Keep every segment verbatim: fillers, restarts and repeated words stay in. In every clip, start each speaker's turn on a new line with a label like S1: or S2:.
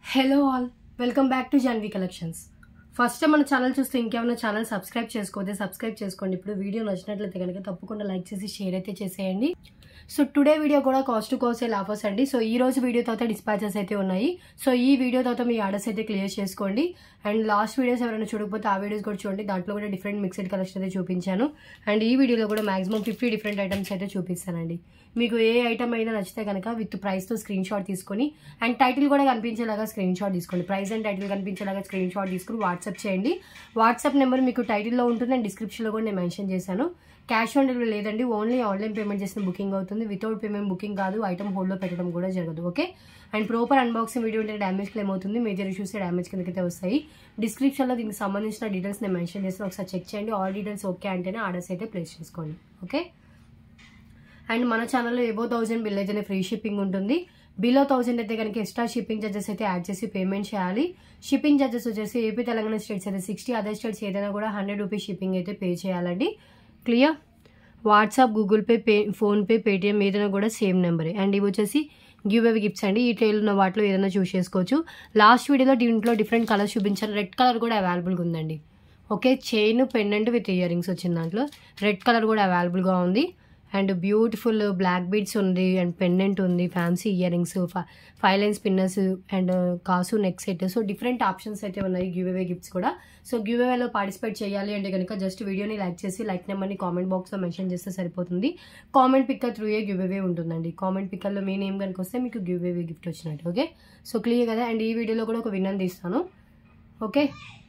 S1: Hello all, welcome back to Janvi collections. First మన channel చూస్తే ఇంకేమైనా ఛానల్ సబ్స్క్రైబ్ చేసుకోతే సబ్స్క్రైబ్ చేసుకోండి. ఇప్పుడు వీడియో నచ్చినట్లయితే కనుక తప్పకుండా లైక్ చేసి షేర్ అయితే చేసేయండి. సో టుడే వీడియో కూడా cost to cost sale offers అండి. సో ఈ రోజు వీడియో తర్వాత డిస్పాచెస్ అయితే ఉన్నాయి. సో ఈ వీడియో తర్వాత మీ ఆర్డర్స్ అయితే క్లియర్ చేసుకోండి. అండ్ లాస్ట్ వీడియోస్ ఎవరైనా చూడకపోతే ఆ వీడియోస్ కూడా చూడండి. దాంట్లో కూడా డిఫరెంట్ మిక్స్డ్ కలెక్షన్ అయితే చూపించాను. అండ్ ఈ వీడియోలో కూడా మాక్సిమం ఫిఫ్టీ డిఫరెంట్ ఐటమ్స్ అయితే చూపిస్తానండి. మీకు ఏ ఐటమ్ అయినా నచ్చితే కనుక విత్ ప్రైస్తో స్క్రీన్ షాట్ తీసుకొని అండ్ టైటిల్ కూడా కనిపించేలాగా స్క్రీన్ షాట్ తీసుకోండి. ప్రైస్ అండ్ టైటిల్ కనిపించేలాగా స్క్రీన్ షాట్ తీసుకుని వాట్సాప్ చేయండి. వాట్సాప్ నెంబర్ మీకు టైటిల్లో ఉంటుంది అండ్ డిస్క్రిప్షన్లో కూడా నేను మెన్షన్ చేశాను. క్యాష్ ఆన్ డెలివరీ లేదండి, ఓన్లీ ఆన్లైన్ పేమెంట్ చేసిన బుకింగ్ అవుతుంది. వితౌట్ పేమెంట్ బుకింగ్ కాదు, ఐటమ్ హోల్డ్లో పెట్టడం కూడా జరగదు. Okay. And proper unboxing video ఉంటే డ్యామేజ్ క్లెయిమ్ అవుతుంది. మేజర్ ఇష్యూస్ డ్యామేజ్ కిందకైతే వస్తాయి. డిస్క్రిప్షన్లో దీనికి సంబంధించిన డీటెయిల్స్ నేను మెన్షన్ చేస్తాను, ఒకసారి చెక్ చేయండి. ఆల్ డీటెయిల్స్ ఓకే అంటేనే ఆర్డర్స్ అయితే ప్లేస్ చేసుకోండి. ఓకే. అండ్ మన ఛానల్లో ఎబో థౌసండ్ బిల్ అయితే ఫ్రీ షిప్పింగ్ ఉంటుంది. బిలో థౌసండ్ అయితే కనుక ఎక్స్ట్రా షిప్పింగ్ చార్జెస్ అయితే యాడ్ చేసి పేమెంట్ చేయాలి. షిప్పింగ్ చార్జెస్ వచ్చేసి ఏపీ తెలంగాణ స్టేట్స్ అయితే సిక్స్టీ, అదర్ స్టేట్స్ ఏదైనా కూడా హండ్రెడ్ రూపీస్ షిప్పింగ్ అయితే పే చేయాలండి. Clear. WhatsApp, Google pay, pay PhonePe, Paytm ఏదైనా కూడా సేమ్ నెంబరే. అండ్ ఇవి వచ్చేసి గివ్ అవే గిఫ్ట్స్ అండి. ఈ ట్రైల్ ఉన్న వాటిలో ఏదైనా చూస్ చేసుకోవచ్చు. లాస్ట్ వీడియోలో దీంట్లో డిఫరెంట్ కలర్స్ చూపించాను. రెడ్ కలర్ కూడా అవైలబుల్గా ఉందండి. Okay. Chain, pendant with year rings వచ్చిన దాంట్లో రెడ్ కలర్ కూడా అవైలబుల్గా ఉంది. అండ్ బ్యూటిఫుల్ బ్లాక్ బీడ్స్ ఉంది అండ్ పెండెంట్ ఉంది, fancy ear rings, five line spinners and కాసు neck set. So different options అయితే ఉన్నాయి గివ్ అవే గిఫ్ట్స్ కూడా. సో గివ్ అవేలో పార్టిసిపేట్ చేయాలి అంటే కనుక జస్ట్ వీడియోని లైక్ చేసి లైక్ నెంబర్ని కామెంట్ బాక్స్లో మెన్షన్ చేస్తే సరిపోతుంది. Comment picker through a give away ఉంటుందండి. కామెంట్ పిక్కర్లో మీ నేమ్ కనుక వస్తే మీకు గివ్ అవే గిఫ్ట్ వచ్చినట్టు. ఓకే. సో క్లియర్ కదా. అండ్ ఈ వీడియోలో కూడా ఒక విన్నర్ తీస్తాను. ఓకే.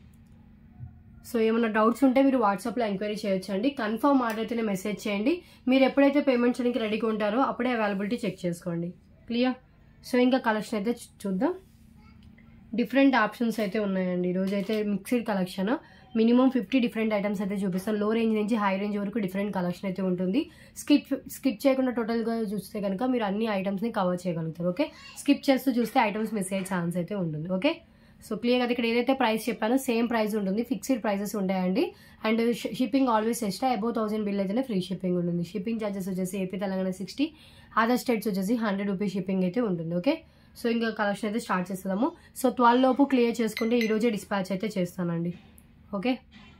S1: సో ఏమైనా డౌట్స్ ఉంటే మీరు వాట్సాప్లో ఎంక్వైరీ చేయొచ్చు అండి. కన్ఫర్మ్ ఆర్డర్ అయితేనే మెసేజ్ చేయండి. మీరు ఎప్పుడైతే పేమెంట్ చేయడానికి రెడీగా ఉంటారో అప్పుడే అవైలబిలిటీ చెక్ చేసుకోండి. క్లియర్. సో ఇంకా కలెక్షన్ అయితే చూద్దాం. డిఫరెంట్ ఆప్షన్స్ అయితే ఉన్నాయండి. ఈరోజు అయితే mixed collection. Minimum fifty different items అయితే చూపిస్తాను. లో రేంజ్ నుంచి హై రేంజ్ వరకు డిఫరెంట్ కలెక్షన్ అయితే ఉంటుంది. స్కిప్ స్కిప్ చేయకుండా టోటల్గా చూస్తే కనుక మీరు అన్ని ఐటమ్స్ని కవర్ చేయగలుగుతారు. ఓకే. స్కిప్ చేస్తూ చూస్తే ఐటమ్స్ మిస్ అయ్యే ఛాన్స్ అయితే ఉంటుంది. ఓకే. సో క్లియర్ కదా. ఇక్కడ ఏదైతే ప్రైస్ చెప్పానో సేమ్ ప్రైస్ ఉంటుంది. ఫిక్స్డ్ ప్రైసెస్ ఉంటాయండి. And shipping always extra. Above thousand bill అయితేనే ఫ్రీ షిప్పింగ్ ఉంటుంది. షిప్పింగ్ ఛార్జెస్ వచ్చేసి AP Telangana sixty, other states వచ్చేసి హండ్రెడ్ రూపీస్ షిప్పింగ్ అయితే ఉంటుంది. ఓకే. సో ఇంకా కలెక్షన్ అయితే స్టార్ట్ చేస్తాము. సో ట్వెల్వ్ లోపు క్లియర్ చేసుకుంటే ఈరోజే డిస్పాచ్ అయితే చేస్తానండి. Okay.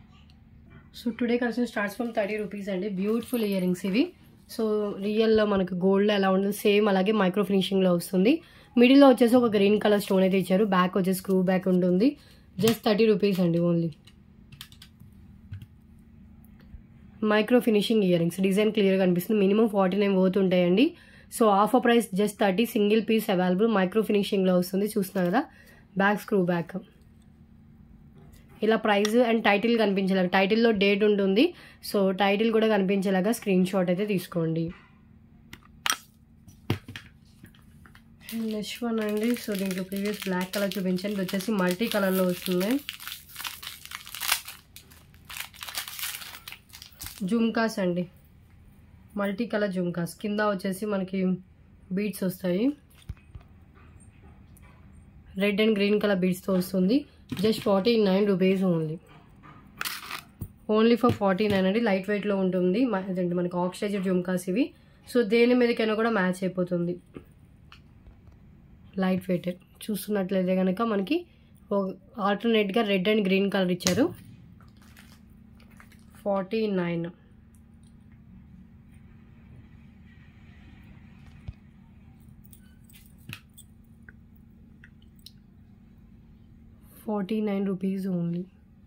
S1: So today collection starts from thirty rupees అండి. బ్యూటిఫుల్ ఇయర్ రింగ్స్ ఇవి. సో రియల్లో మనకు గోల్డ్లో ఎలా ఉంటుంది సేమ్ అలాగే మైక్రో ఫినిషింగ్లో వస్తుంది. మిడిల్లో వచ్చేసి ఒక గ్రీన్ కలర్ స్టోన్ అయితే ఇచ్చారు. బ్యాక్ వచ్చేసి స్క్రూ బ్యాక్ ఉంటుంది. జస్ట్ థర్టీ రూపీస్ అండి only. Micro finishing ear rings. Design క్లియర్గా కనిపిస్తుంది. మినిమం ఫార్టీ నైన్ పోతు ఉంటాయండి. So offer price just thirty. Single piece available. Micro ఫినిషింగ్లో వస్తుంది. చూస్తున్నారు కదా. Back screw back. ఇలా ప్రైస్ అండ్ టైటిల్ కనిపించేలాగా, టైటిల్లో డేట్ ఉంటుంది. సో టైటిల్ కూడా కనిపించేలాగా స్క్రీన్ షాట్ అయితే తీసుకోండి. నెక్స్ట్ వన్ అండి. సో దీంట్లో ప్రీవియస్ బ్లాక్ కలర్ చూపించండి. ఇది వచ్చేసి మల్టీ కలర్లో వస్తుంది. జుమ్కాస్ అండి. Multi colour jhumkas. కింద వచ్చేసి మనకి బీడ్స్ వస్తాయి. రెడ్ అండ్ గ్రీన్ కలర్ బీడ్స్తో వస్తుంది. Just forty nine rupees only. Only for forty nine అండి. లైట్ వెయిట్లో ఉంటుంది. అదండి మనకి ఆక్సిడైజ్డ్ జుమ్కాస్ ఇవి. సో దేని మీదకైనా కూడా మ్యాచ్ అయిపోతుంది. Light weight. చూస్తున్నట్లయితే కనుక మనకి ఆల్టర్నేట్గా రెడ్ అండ్ గ్రీన్ కలర్ ఇచ్చారు. Forty nine. Forty nine rupees only.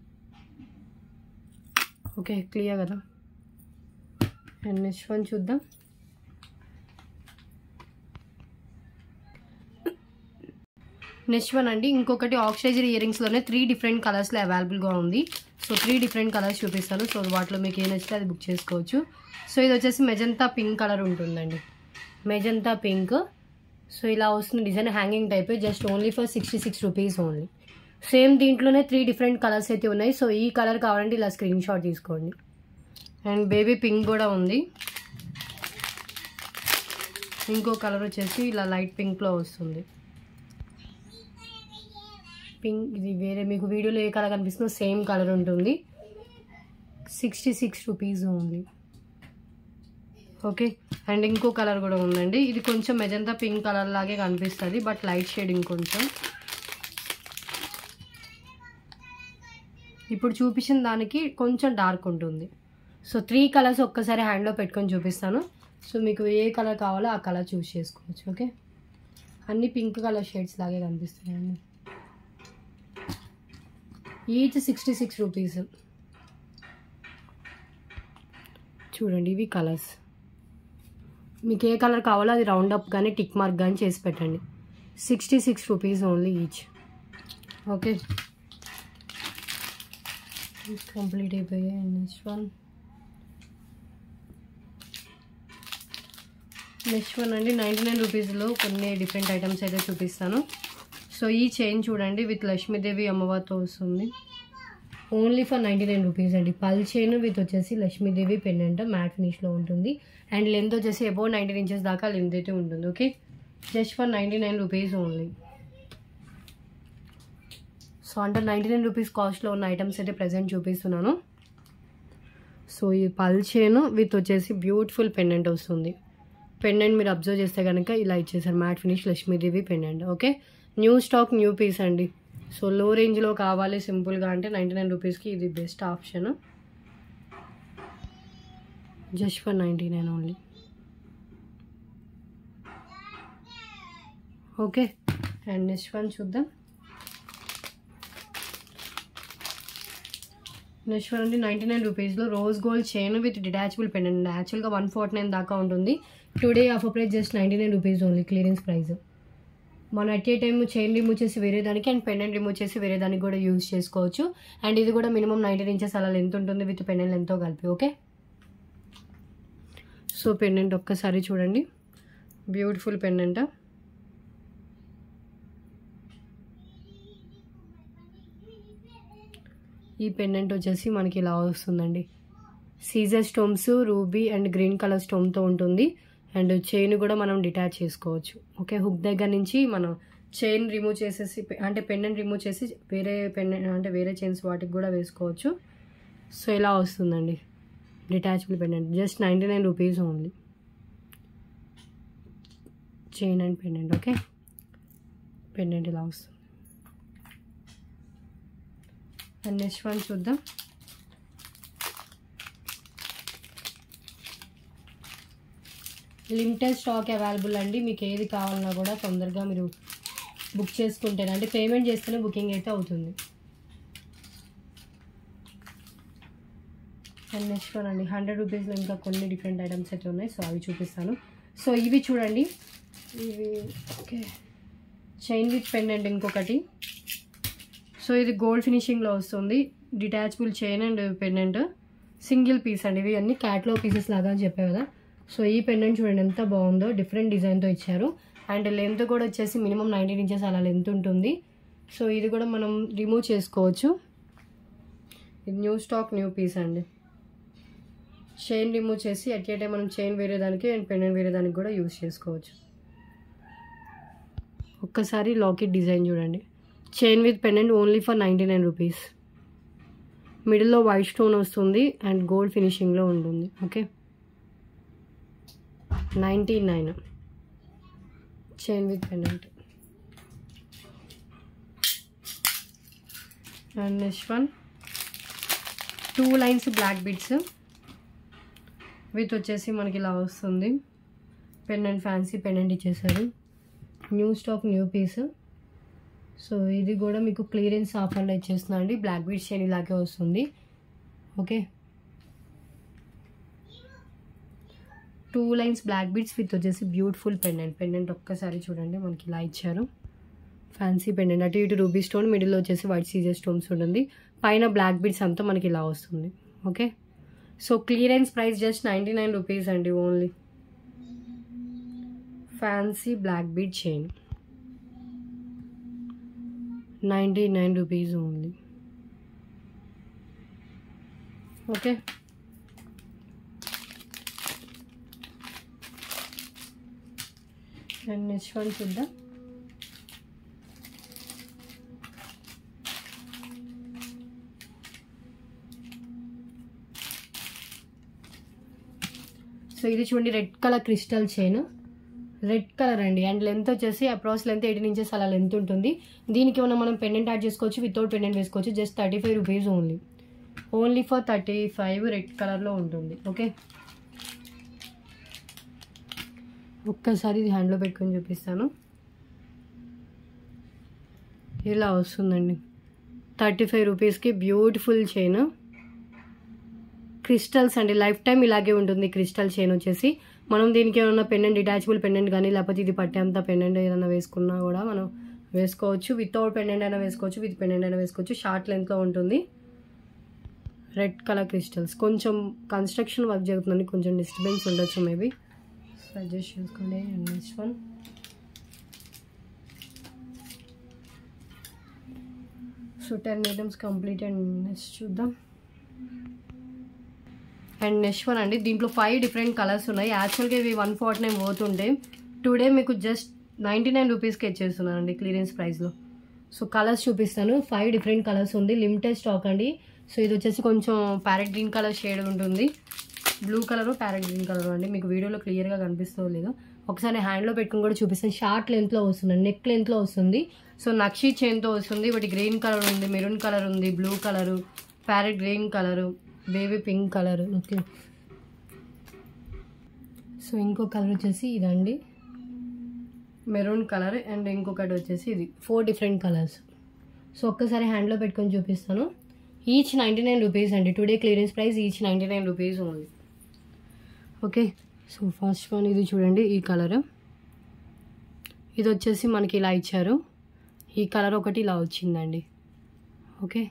S1: Okay. Clear కదా. అండ్ నెక్స్ట్ వన్ చూద్దాం. నెక్స్ట్ వన్ అండి. ఇంకొకటి ఆక్సిడైజ్డ్ ఇయర్ రింగ్స్లోనే త్రీ డిఫరెంట్ కలర్స్లో అవైలబుల్గా ఉంది. సో త్రీ డిఫరెంట్ కలర్స్ చూపిస్తాను. సో వాటిలో మీకు ఏ నచ్చితే అది బుక్ చేసుకోవచ్చు. సో ఇది వచ్చేసి మెజంతా పింక్ కలర్ ఉంటుందండి. Magenta pink. సో ఇలా వస్తుంది design. Hanging type. Just only for sixty six rupees only. Same దీంట్లోనే త్రీ డిఫరెంట్ కలర్స్ అయితే ఉన్నాయి. సో ఈ కలర్ కావాలంటే ఇలా స్క్రీన్ షాట్ తీసుకోండి. అండ్ బేబీ పింక్ కూడా ఉంది. ఇంకో కలర్ వచ్చేసి ఇలా లైట్ పింక్లో వస్తుంది. పింక్ ఇది వేరే మీకు వీడియోలో ఏ కలర్ కనిపిస్తుందో సేమ్ కలర్ ఉంటుంది. Sixty six rupees only. Okay. And ఇంకో కలర్ కూడా ఉందండి. ఇది కొంచెం మెజంతా పింక్ కలర్ లాగే కనిపిస్తుంది బట్ లైట్ షేడింగ్ కొంచెం. ఇప్పుడు చూపించిన దానికి కొంచెం డార్క్ ఉంటుంది. సో త్రీ కలర్స్ ఒక్కసారి హ్యాండ్లో పెట్టుకొని చూపిస్తాను. సో మీకు ఏ కలర్ కావాలో ఆ కలర్ చూస్ చేసుకోవచ్చు. ఓకే, అన్ని పింక్ కలర్ షేడ్స్ లాగే కనిపిస్తున్నాయండి. Each sixty six rupees. చూడండి ఇవి కలర్స్. మీకు ఏ కలర్ కావాలో అది రౌండ్ అప్ కానీ టిక్ మార్క్ కానీ చేసి పెట్టండి. Sixty six rupees only each. Okay, complete అయిపోయాయి. నెక్స్ట్ వన్ నెక్స్ట్ వన్ అండి నైంటీ నైన్ రూపీస్లో కొన్ని డిఫరెంట్ ఐటమ్స్ అయితే చూపిస్తాను. సో ఈ చైన్ చూడండి విత్ లక్ష్మీదేవి అమ్మవారితో వస్తుంది. Only for ninety nine rupees అండి. పల్ చైన్ విత్ వచ్చేసి లక్ష్మీదేవి పెండెంట్ మ్యాట్ ఫినిష్లో ఉంటుంది. అండ్ లెంత్ వచ్చేసి అబౌవ్ నైంటీన్ ఇంచెస్ దాకా లెంత్ అయితే ఉంటుంది. Okay, just for ninety nine rupees only. So అంటే నైంటీ నైన్ రూపీస్ కాస్ట్లో ఉన్న ఐటమ్స్ అయితే ప్రజెంట్ చూపిస్తున్నాను. సో ఈ పల్ చైన్ విత్ వచ్చేసి బ్యూటిఫుల్ పెండెంట్ వస్తుంది. పెండెంట్ మీరు అబ్జర్వ్ చేస్తే కనుక ఇలా ఇచ్చేసారు matte finish Lakshmidevi pendant. Okay, new stock new piece అండి. సో లో రేంజ్లో కావాలి సింపుల్గా అంటే నైంటీ నైన్ రూపీస్కి ఇది best option. Just for ninety nine only. Okay, and next one చూద్దాం. నెక్స్ట్ వన్ అండి నైంటీ నైన్ రూపీస్లో rose gold chain with detachable pendant. యాక్చువల్గా వన్ ఫార్టీ నైన్ దాకా ఉంటుంది. Today offer price just ninety nine rupees only, clearance price. మనం at a time chain remove చేసి వేరే దానికి అండ్ పెండెంట్ రిమూవ్ చేసి వేరే దానికి కూడా యూజ్ చేసుకోవచ్చు. అండ్ ఇది కూడా మినిమం నైంటీన్ ఇంచెస్ అలా లెంత్ ఉంటుంది విత్ పెండెంట్ లెంత్తో కలిపి. ఓకే, సో పెండెంట్ ఒక్కసారి చూడండి, బ్యూటిఫుల్ పెండెంట్. ఈ పెండెంట్ వచ్చేసి మనకి ఇలా వస్తుందండి. సీజర్ stones, ruby and green colour స్టోన్తో ఉంటుంది. అండ్ చైన్ కూడా మనం డిటాచ్ చేసుకోవచ్చు. ఓకే, హుక్ దగ్గర నుంచి మనం చైన్ రిమూవ్ చేసేసి అంటే పెండెంట్ రిమూవ్ చేసి వేరే పెండెంట్ అంటే వేరే చైన్స్ వాటికి కూడా వేసుకోవచ్చు. సో ఇలా వస్తుందండి detachable pendant. Just ninety nine rupees only, chain and pendant. Okay, pendant ఇలా వస్తుంది. అండ్ నెక్స్ట్ వన్ చూద్దాం. లిమిటెడ్ స్టాక్ అవైలబుల్ అండి. మీకు ఏది కావాలన్నా కూడా తొందరగా మీరు బుక్ చేసుకుంటేనే అంటే పేమెంట్ చేస్తేనే బుకింగ్ అయితే అవుతుంది. అండ్ నెక్స్ట్ వన్ అండి హండ్రెడ్ రూపీస్లో ఇంకా కొన్ని డిఫరెంట్ ఐటమ్స్ అయితే ఉన్నాయి. సో అవి చూపిస్తాను. సో ఇవి చూడండి, ఇవి ఓకే చైన్ విత్ పెండెంట్ ఇంకొకటి. సో ఇది గోల్డ్ ఫినిషింగ్లో వస్తుంది. Detachable chain and pendant single piece అండి. ఇవి అన్ని క్యాట్లో పీసెస్ లాగా అని చెప్పే కదా. సో ఈ పెండెంట్ చూడండి ఎంత బాగుందో, డిఫరెంట్ డిజైన్తో ఇచ్చారు. అండ్ లెంత్ కూడా వచ్చేసి మినిమం నైంటీన్ ఇంచెస్ అలా లెంత్ ఉంటుంది. సో ఇది కూడా మనం రిమూవ్ చేసుకోవచ్చు. ఇది న్యూ స్టాక్ న్యూ పీస్ అండి. చైన్ రిమూవ్ చేసి అట్ ఏ టైం మనం చైన్ వేరే దానికి అండ్ పెండెంట్ వేరే దానికి కూడా యూజ్ చేసుకోవచ్చు. ఒక్కసారి లాకెట్ డిజైన్ చూడండి, chain with pendant only for ninety nine rupees. మిడిల్లో వైట్ స్టోన్ వస్తుంది అండ్ గోల్డ్ ఫినిషింగ్లో ఉంటుంది. Okay, ninety nine chain with pendant. And next one two lines black beads with వచ్చేసి మనకి ఇలా వస్తుంది. పెండెంట్ ఫ్యాన్సీ పెండెంట్ ఇచ్చేసారు. New stock new piece. So ఇది కూడా మీకు క్లియరెన్స్ ఆఫర్లో ఇచ్చేస్తున్నా అండి. బ్లాక్ బీడ్స్ చైన్ ఇలాగే వస్తుంది. Okay, two lines black beads with వచ్చేసి బ్యూటిఫుల్ పెండెంట్. పెండెంట్ ఒక్కసారి చూడండి మనకి ఇలా ఇచ్చారు. ఫ్యాన్సీ పెండెంట్ అటు ఇటు రూబీ స్టోన్, మిడిల్లో వచ్చేసి వైట్ సీజర్ స్టోన్స్ ఉంటుంది. పైన బ్లాక్ బీడ్స్ అంతా మనకి ఇలా వస్తుంది. Okay, so clearance price just ninety nine rupees అండి only. Fancy black bead chain ninety nine rupees only. Okay, and next one చూద్దాం. సో ఇది చూడండి red colour crystal chain, red colour అండి. అండ్ లెంత్ వచ్చేసి అప్రాక్స్ లెంత్ ఎయిటీన్ ఇంచెస్ అలా length ఉంటుంది. దీనికి ఏమైనా మనం పెండెంట్ యాడ్ చేసుకోవచ్చు, వితౌట్ పెండెంట్ వేసుకోవచ్చు. Just thirty five rupees only. Only for thirty five red కలర్లో ఉంటుంది. ఓకే, ఒక్కసారి ఇది హ్యాండ్లో పెట్టుకొని చూపిస్తాను. ఇలా వస్తుందండి. థర్టీ ఫైవ్ రూపీస్కి బ్యూటిఫుల్ చైన్, క్రిస్టల్స్ అండి. లైఫ్ టైం ఇలాగే ఉంటుంది క్రిస్టల్ చైన్ వచ్చేసి. మనం దీనికి ఏమైనా పెండెంట్, డిటాచబుల్ పెండెంట్ కానీ లేకపోతే ఇది పట్టేంత పెండెంట్ ఏదైనా వేసుకున్నా కూడా మనం వేసుకోవచ్చు. వితౌట్ పెండెంట్ అయినా వేసుకోవచ్చు, విత్ పెండెంట్ అయినా వేసుకోవచ్చు. షార్ట్ లెంత్లో ఉంటుంది. Red colour crystals. కొంచెం కన్స్ట్రక్షన్ వర్క్ జరుగుతుందండి, కొంచెం డిస్టర్బెన్స్ ఉండొచ్చు మేబీ, అడ్జస్ట్ చేసుకోండి. And next one so ten items complete. And next చూద్దాం. అండ్ నెక్స్ట్ వన్ అండి, దీంట్లో ఫైవ్ డిఫరెంట్ కలర్స్ ఉన్నాయి. యాక్చువల్గా ఇవి వన్ ఫార్టీ నైన్ పోతుంటే టుడే మీకు జస్ట్ నైంటీ నైన్ రూపీస్కి ఇచ్చేస్తున్నానండి క్లియరెన్స్ ప్రైస్లో. సో కలర్స్ చూపిస్తాను. ఫైవ్ డిఫరెంట్ కలర్స్ ఉంది, లిమిటెడ్ స్టాక్ అండి. సో ఇది వచ్చేసి కొంచెం ప్యారెట్ గ్రీన్ కలర్ షేడ్ ఉంటుంది, blue colour parrot green colour అండి. మీకు వీడియోలో క్లియర్గా కనిపిస్తుందో లేదో ఒకసారి హ్యాండ్లో పెట్టుకుని కూడా చూపిస్తాను. షార్ట్ లెంత్లో వస్తుంది, నెక్ లెంత్లో వస్తుంది. సో నక్షి చైన్తో వస్తుంది. బట్ గ్రీన్ కలర్ ఉంది, మెరూన్ కలర్ ఉంది, blue colour, parrot green colour, baby pink colour. Okay, so ఇంకో కలర్ వచ్చేసి ఇదండి, మెరూన్ కలర్. అండ్ ఇంకొకటి వచ్చేసి ఇది. Four different colours. సో ఒక్కసారి హ్యాండ్లో పెట్టుకొని చూపిస్తాను. ఈచ్ నైంటీ నైన్ రూపీస్ అండి. Today clearance price each ninety nine rupees only. Okay, so first one ఇది చూడండి, ఈ కలర్. ఇది వచ్చేసి మనకి ఇలా ఇచ్చారు. ఈ కలర్ ఒకటి ఇలా వచ్చిందండి. ఓకే,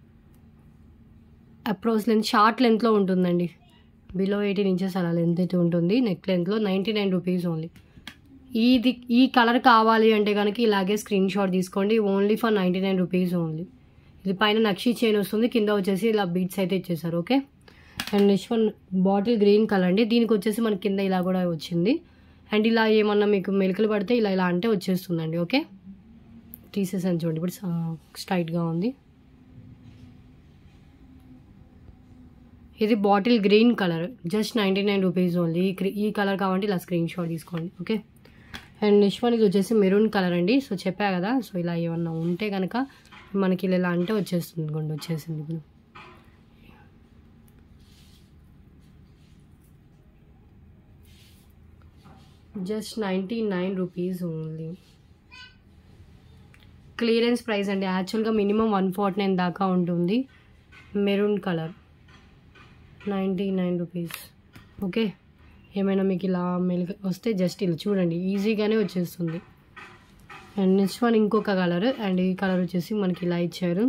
S1: అప్రోచ్ లెంత్ షార్ట్ లెంత్లో ఉంటుందండి, బిలో ఎయిటీన్ ఇంచెస్ అలా లెంత్ అయితే ఉంటుంది. నెక్ లెంత్లో నైంటీ నైన్ రూపీస్ ఓన్లీ. ఇది ఈ కలర్ కావాలి అంటే కనుక ఇలాగే స్క్రీన్ షాట్ తీసుకోండి. Only for ninety nine rupees only. ఇది పైన నక్షి చైన్ వస్తుంది, కింద వచ్చేసి ఇలా బీట్స్ అయితే ఇచ్చేసారు. Okay, and next one bottle green colour అండి. దీనికి వచ్చేసి మనకి కింద ఇలా కూడా వచ్చింది. అండ్ ఇలా ఏమన్నా మీకు మెలికలు పడితే ఇలా ఇలా అంటే వచ్చేస్తుందండి. ఓకే, తీసేసాను చూడండి, ఇప్పుడు స్ట్రైట్గా ఉంది. ఇది bottle green colour, just ninety nine rupees only. ఈ కలర్ కావాలంటే ఇలా స్క్రీన్ షాట్ తీసుకోండి. ఓకే, అండ్ నెక్స్ట్ వన్ ఇది వచ్చేసి మెరూన్ కలర్ అండి. సో చెప్పా కదా, సో ఇలా ఏమన్నా ఉంటే కనుక మనకి ఇలా అంటే వచ్చేస్తుంది. కొంచెం వచ్చేసింది ఇప్పుడు. Just ninety nine rupees only. Clearance price అండి. యాక్చువల్గా మినిమం వన్ ఫార్టీ నైన్ దాకా ఉంటుంది. Maroon colour, ninety nine rupees. Okay, ఏమైనా మీకు ఇలా మెలిక వస్తే జస్ట్ ఇలా చూడండి, ఈజీగానే వచ్చేస్తుంది. అండ్ నెక్స్ట్ వన్ ఇంకొక కలర్. అండ్ ఈ కలర్ వచ్చేసి మనకి ఇలా ఇచ్చారు.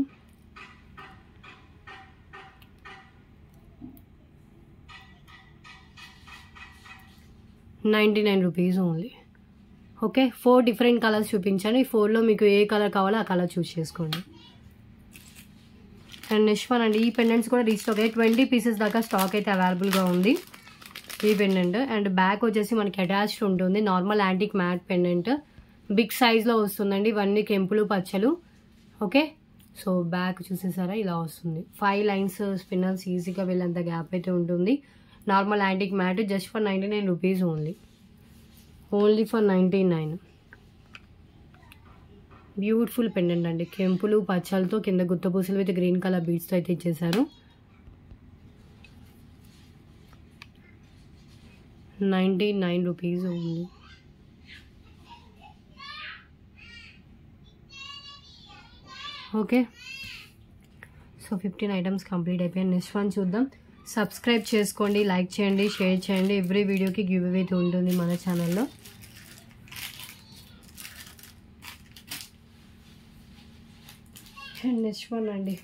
S1: Ninety nine rupees only. Okay, four different colours చూపించాను. ఈ ఫోర్లో మీకు ఏ కలర్ కావాలో ఆ కలర్ చూస్ చేసుకోండి. అండ్ నెక్స్ట్ వన్ అండి, ఈ పెండెంట్స్ కూడా రీస్టాక్ అయ్యి ట్వంటీ పీసెస్ దాకా స్టాక్ అయితే అవైలబుల్గా ఉంది ఈ పెండెంట్. అండ్ బ్యాక్ వచ్చేసి మనకి అటాచ్డ్ ఉంటుంది. Normal antique matte pendant, big సైజ్లో వస్తుందండి. ఇవన్నీ కెంపులు పచ్చలు. ఓకే, సో బ్యాక్ చూసేసారా ఇలా వస్తుంది. ఫైవ్ లైన్స్ స్పిన్నర్స్ ఈజీగా వెళ్ళేంత గ్యాప్ అయితే ఉంటుంది. Normal antique matte just for ninety nine rupees only. Only for ninety nine. Beautiful pendant అండి, కెంపులు పచ్చలతో కింద గుత్తపూసలు విత్ గ్రీన్ కలర్ బీడ్స్తో అయితే ఇచ్చేసారు. Ninety nine rupees only. Okay, so fifteen items complete అయిపోయాయి. నెక్స్ట్ వన్ చూద్దాం. సబ్స్క్రైబ్ చేసుకోండి, లైక్ చేయండి, షేర్ చేయండి. ఎవ్రీ వీడియోకి గివ్ అవే అయితే ఉంటుంది మన ఛానల్లో. అండ్ నెక్స్ట్ వన్ అండి,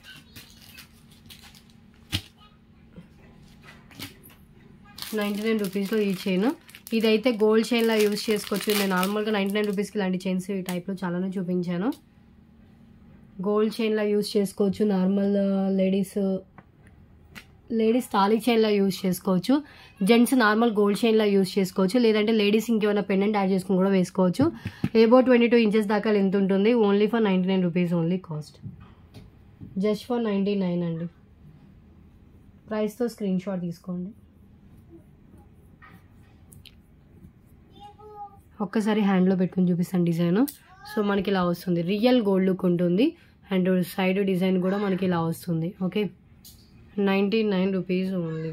S1: నైంటీ నైన్ రూపీస్లో ఈ చైన్. ఇదైతే గోల్డ్ చైన్లా యూజ్ చేసుకోవచ్చు. నేను నార్మల్గా నైంటీ నైన్ రూపీస్కి ఇలాంటి చైన్స్ ఈ టైప్లో చాలానే చూపించాను. గోల్డ్ చైన్లా యూజ్ చేసుకోవచ్చు. నార్మల్ లేడీస్ లేడీస్ తాళీ చైన్లా యూజ్ చేసుకోవచ్చు. జెంట్స్ నార్మల్ గోల్డ్ చైన్లా యూజ్ చేసుకోవచ్చు. లేదంటే లేడీస్ ఇంకేమైనా పెండెంట్ యాడ్ చేసుకుని కూడా వేసుకోవచ్చు. ఏబో ట్వంటీ టూ ఇంచెస్ దాకా లెంత్ ఉంటుంది. Only for ninety nine rupees only cost. Just for ninety nine అండి. ప్రైస్తో స్క్రీన్ షాట్ తీసుకోండి. ఒక్కసారి హ్యాండ్లో పెట్టుకుని చూపిస్తాను డిజైన్. సో మనకి ఇలా వస్తుంది, రియల్ గోల్డ్ లుక్ ఉంటుంది. అండ్ సైడ్ డిజైన్ కూడా మనకి ఇలా వస్తుంది. Okay, ninety nine rupees only.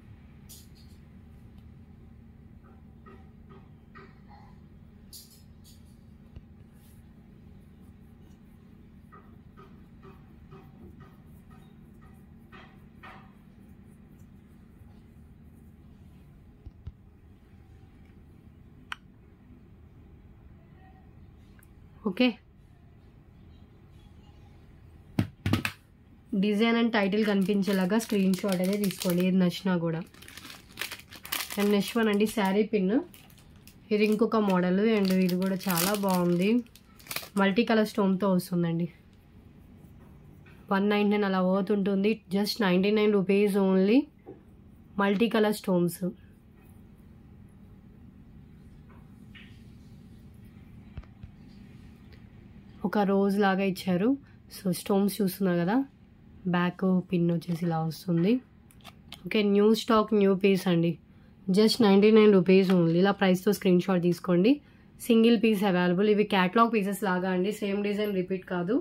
S1: Okay, design and title కనిపించేలాగా స్క్రీన్ షాట్ అయితే తీసుకోండి ఏది నచ్చినా కూడా. అండ్ నెక్స్ట్ వన్ అండి శారీ పిన్. ఇది ఇంకొక మోడల్ అండ్ ఇది కూడా చాలా బాగుంది. మల్టీ కలర్ స్టోన్తో వస్తుందండి. వన్ నైంటీ నైన్ అలా వర్త్ ఉంటుంది. Just ninety nine rupees only. Multi colour stones. ఒక రోజ్ లాగా ఇచ్చారు. సో స్టోన్స్ చూస్తున్నారు కదా, బ్యాక్ పిన్ వచ్చేసి ఇలా వస్తుంది. Okay, new stock new piece అండి. Just ninety nine rupees only. ఇలా ప్రైస్తో స్క్రీన్ షాట్ తీసుకోండి. Single piece available. ఇవి క్యాటలాగ్ పీసెస్ లాగా అండి, సేమ్ డిజైన్ రిపీట్ కాదు.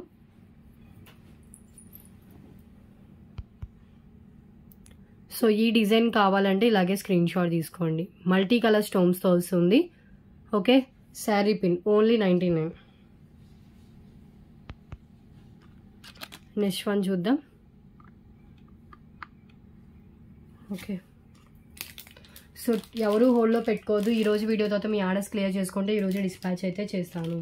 S1: సో ఈ డిజైన్ కావాలంటే ఇలాగే స్క్రీన్ షాట్ తీసుకోండి. మల్టీ కలర్ స్టోన్స్తో వస్తుంది. Okay, saree pin only ninety nine. Next one చూద్దాం. ఓకే, సో ఎవరు హోల్డ్లో పెట్టుకోవద్దు. ఈరోజు వీడియో తర్వాత మీ ఆర్డర్స్ క్లియర్ చేసుకుంటే ఈరోజు డిస్పాచ్ అయితే చేస్తాను.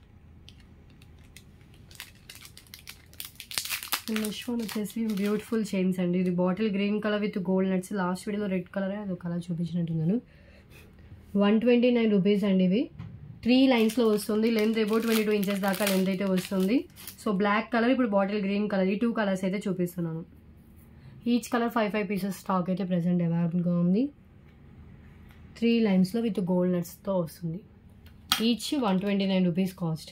S1: నెక్స్ట్ వన్ వచ్చేసి బ్యూటిఫుల్ చైన్స్ అండి. ఇది bottle green colour with gold nuts. Last వీడియోలో రెడ్ కలర్ అది కలర్ చూపించినట్టున్నాను. వన్ ట్వంటీ నైన్ రూపీస్ అండి. ఇవి త్రీ లైన్స్లో వస్తుంది. Length about twenty two inches దాకా లెంత్ అయితే వస్తుంది. సో బ్లాక్ కలర్, ఇప్పుడు బాటిల్ గ్రీన్ కలర్, ఈ టూ కలర్స్ అయితే చూపిస్తున్నాను. Each colour five five pieces stock అయితే ప్రెసెంట్ అవైలబుల్గా ఉంది. త్రీ లైన్స్లో విత్ గోల్డ్ నట్స్తో వస్తుంది. Each one twenty nine rupees cost.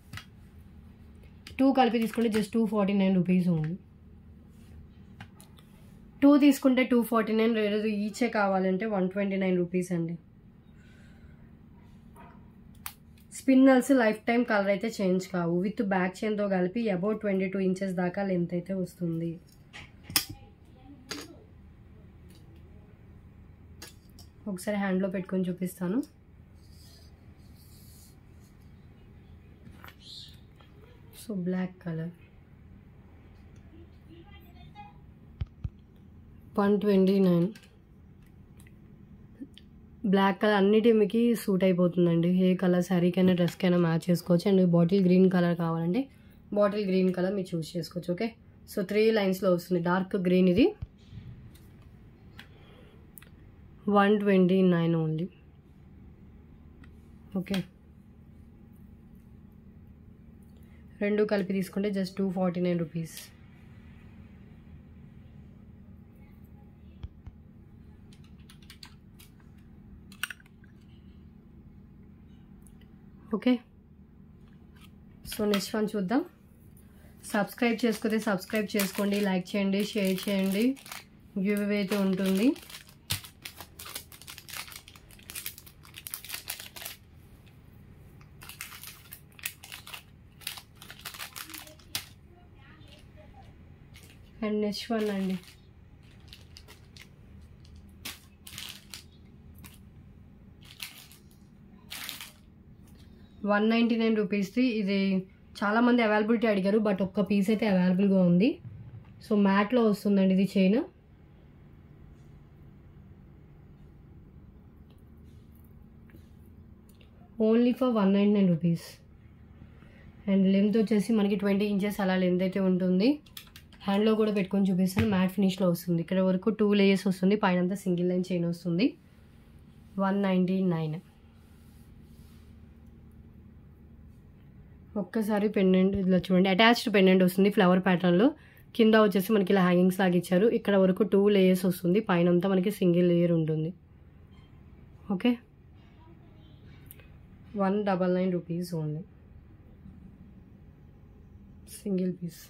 S1: Two కలిపి తీసుకుంటే just two forty nine rupees ఉంది. టూ తీసుకుంటే టూ ఫార్టీ నైన్ లేదు, ఈచే కావాలంటే వన్ ట్వంటీ నైన్ రూపీస్ అండి. స్పిన్నల్స్ లైఫ్ టైం కలర్ అయితే చేంజ్ కావు. విత్ బ్యాక్ చైన్తో కలిపి అబౌట్ ట్వంటీ టూ ఇంచెస్ దాకా లెంత్ అయితే వస్తుంది. ఒకసారి హ్యాండ్లో పెట్టుకొని చూపిస్తాను. So black colour one twenty nine. Black colour అన్నిటి మీకు సూట్ అయిపోతుందండి. ఏ కలర్ శారీకైనా డ్రెస్కైనా మ్యాచ్ చేసుకోవచ్చు. అండ్ బాటిల్ గ్రీన్ కలర్ కావాలంటే బాటిల్ గ్రీన్ కలర్ మీరు చూస్ చేసుకోవచ్చు. ఓకే, సో త్రీ లైన్స్లో వస్తుంది. Dark green. ఇది one twenty nine only. Okay, రెండు కలిపి తీసుకుంటే just two forty nine rupees. Okay, so next one చూద్దాం. సబ్స్క్రైబ్ చేసుకుంటే సబ్స్క్రైబ్ చేసుకోండి, లైక్ చేయండి, షేర్ చేయండి. గివ్ అవే అయితే ఉంటుంది. అండ్ నెక్స్ట్ వన్ అండి. వన్ నైంటీ నైన్ రూపీస్ది. ఇది చాలామంది అవైలబిలిటీ అడిగారు, బట్ ఒక్క పీస్ అయితే అవైలబుల్గా ఉంది. సో మ్యాట్లో వస్తుందండి ఇది chain. Only for one ninety nine rupees. And length వచ్చేసి మనకి ట్వంటీ ఇంచెస్ అలా లెంత్ అయితే ఉంటుంది. హ్యాండ్లో కూడా పెట్టుకొని చూపిస్తాను. మ్యాట్ ఫినిష్లో వస్తుంది. ఇక్కడ వరకు టూ లేయర్స్ వస్తుంది, పైనంతా సింగిల్ లైన్ చైన్ వస్తుంది. One ninety nine. ఒక్కసారి పెండెంట్ ఇలా చూడండి, అటాచ్డ్ పెండెంట్ వస్తుంది ఫ్లవర్ ప్యాటర్న్లో. కింద వచ్చేసి మనకి ఇలా హ్యాంగింగ్స్ లాగా ఇచ్చారు. ఇక్కడ వరకు టూ లేయర్స్ వస్తుంది, పైన అంతా మనకి సింగిల్ లేయర్ ఉంటుంది. Okay, one double nine rupees only. Single piece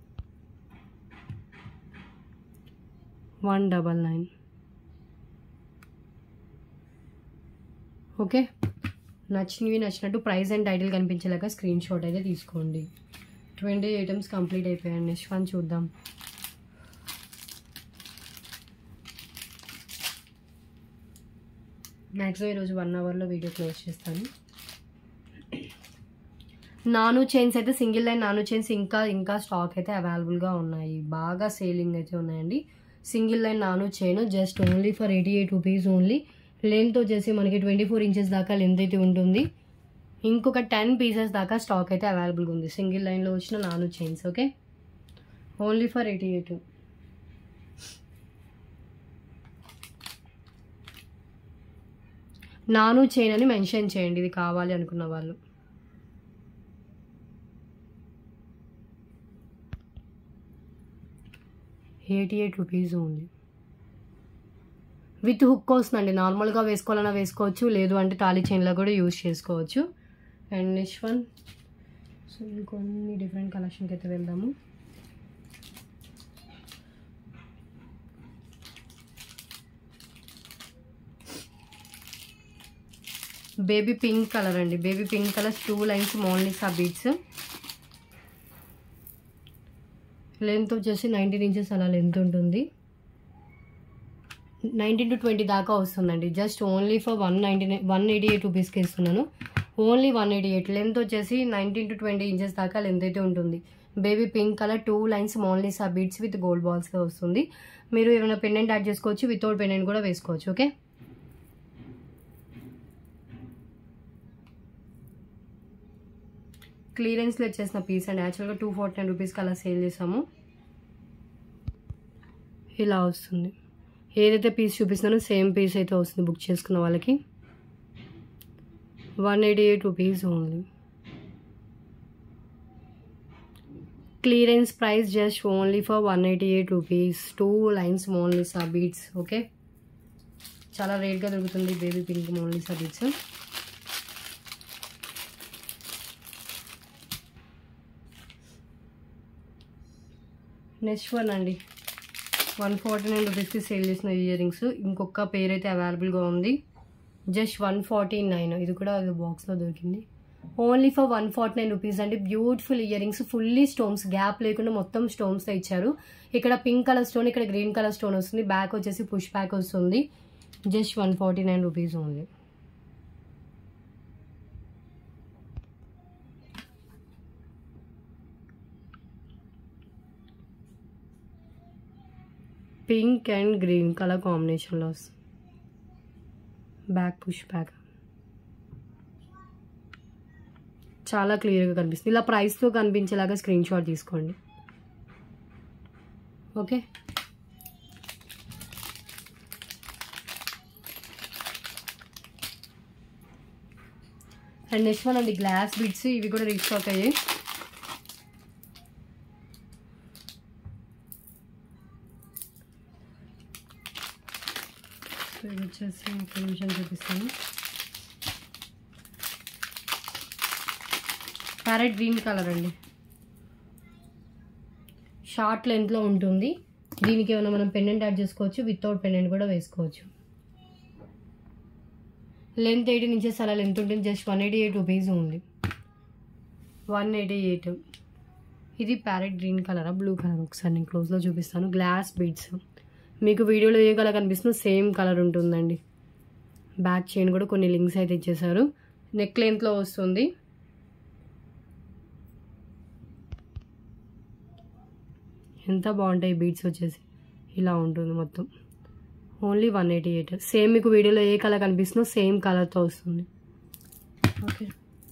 S1: one double nine. Okay, నచ్చినవి నచ్చినట్టు ప్రైస్ అండ్ టైటిల్ కనిపించేలాగా స్క్రీన్ షాట్ అయితే తీసుకోండి. ట్వంటీ ఐటమ్స్ కంప్లీట్ అయిపోయాయి. నెక్స్ట్ వన్ చూద్దాం. మ్యాక్సిమం ఈరోజు వన్ అవర్లో వీడియో క్లోజ్ చేస్తాను. నాను చైన్స్ అయితే సింగిల్ లైన్ నాను చైన్స్ ఇంకా ఇంకా స్టాక్ అయితే అవైలబుల్గా ఉన్నాయి, బాగా సేలింగ్ అయితే ఉన్నాయండి. సింగిల్ లైన్ నాను chain just only for eighty eight rupees only. Length వచ్చేసి మనకి ట్వంటీ ఫోర్ ఇంచెస్ దాకా లెంత్ అయితే ఉంటుంది. ఇంకొక టెన్ పీసెస్ దాకా స్టాక్ అయితే అవైలబుల్గా ఉంది సింగిల్ లైన్లో వచ్చిన నాను chains. Okay, only for eighty eight. నాను చైన్ అని మెన్షన్ చేయండి ఇది కావాలి అనుకున్న వాళ్ళు. ఎయిటీ ఎయిట్ రూపీస్ ఉంది. విత్ హుక్ వస్తుందండి, నార్మల్గా వేసుకోవాలన్నా వేసుకోవచ్చు, లేదు అంటే తాళీ చైన్లో కూడా యూజ్ చేసుకోవచ్చు. అండ్ నెక్స్ట్ వన్, సో ఇంకొన్ని డిఫరెంట్ కలెక్షన్కి అయితే వెళ్దాము. బేబీ పింక్ కలర్ అండి, baby pink colour two lines Mona Lisa beads. Length వచ్చేసి నైన్టీన్ ఇంచెస్ అలా లెంత్ ఉంటుంది. నైన్టీన్ టు ట్వంటీ దాకా వస్తుందండి. Just only for one ninety nine one eighty eight రూపీస్కి ఇస్తున్నాను. Only one eighty eight. Length వచ్చేసి nineteen to twenty inches దాకా length అయితే ఉంటుంది. Baby pink colour two lines Mona Lisa beads with gold బాల్స్లో వస్తుంది. మీరు ఏమైనా పెండెంట్ యాడ్ చేసుకోవచ్చు, వితౌట్ పెండెంట్ కూడా వేసుకోవచ్చు. ఓకే, క్లియరెన్స్లో వచ్చేసిన పీస్ అండ్ యాక్చువల్గా టూ ఫార్టీ నైన్ రూపీస్కి అలా సేల్ చేసాము. ఇలా వస్తుంది. ఏదైతే పీస్ చూపిస్తున్నానో సేమ్ పీస్ అయితే వస్తుంది బుక్ చేసుకున్న వాళ్ళకి. One eighty eight rupees only. Clearance price just only for one eighty eight rupees. Two lines Mona Lisa beads. Okay, చాలా రేట్గా దొరుకుతుంది baby pink Mona Lisa beads. Next one అండి, వన్ ఫార్టీ నైన్ రూపీస్కి sale చేసిన ఇయర్ రింగ్స్. ఇంకొక pair అయితే అవైలబుల్గా ఉంది, జస్ట్ వన్ ఫార్టీ నైన్. ఇది కూడా బాక్స్లో దొరికింది. Only for one forty nine rupees అండి. Beautiful ear rings, fully stones, gap లేకుండా మొత్తం స్టోన్స్తో ఇచ్చారు. ఇక్కడ పింక్ కలర్ స్టోన్, ఇక్కడ గ్రీన్ కలర్ స్టోన్ వస్తుంది. బ్యాక్ వచ్చేసి పుష్ బ్యాక్ వస్తుంది. Just one forty nine rupees only. Pink and green colour కాంబినేషన్లో వస్తుంది. బ్యాక్ పుష్ బ్యాక్ చాలా క్లియర్గా కనిపిస్తుంది. ఇలా ప్రైస్తో కనిపించేలాగా స్క్రీన్ షాట్ తీసుకోండి. ఓకే, అండ్ నెక్స్ట్ వన్ అండి, గ్లాస్ బిట్స్. ఇవి కూడా రీస్టాక్ అయ్యాయి. ఇది వచ్చేసి ఒక నిమిషం చూపిస్తాను. ప్యారెట్ గ్రీన్ కలర్ అండి, షార్ట్ లెంత్లో ఉంటుంది. దీనికి ఏమైనా మనం పెండెంట్ యాడ్ చేసుకోవచ్చు, వితౌట్ పెండెంట్ కూడా వేసుకోవచ్చు. లెంత్ ఎయిటీన్ ఇంచెస్ అలా లెంత్ ఉంటుంది. Just one eighty eight rupees ఉంది. One eighty eight. ఇది ప్యారెట్ గ్రీన్ కలరా బ్లూ కలర్, ఒకసారి నేను క్లోజ్లో చూపిస్తాను. గ్లాస్ బీడ్స్, మీకు వీడియోలో ఏ కలర్ కనిపిస్తుందో సేమ్ కలర్ ఉంటుందండి. బ్యాక్ చైన్ కూడా కొన్ని లింక్స్ అయితే ఇచ్చేసారు. నెక్ లెంత్లో వస్తుంది. ఎంత బాగుంటాయి బీడ్స్ వచ్చేసి, ఇలా ఉంటుంది మొత్తం. Only one eighty eight. Same మీకు వీడియోలో ఏ కలర్ కనిపిస్తుందో సేమ్ కలర్తో వస్తుంది. ఓకే,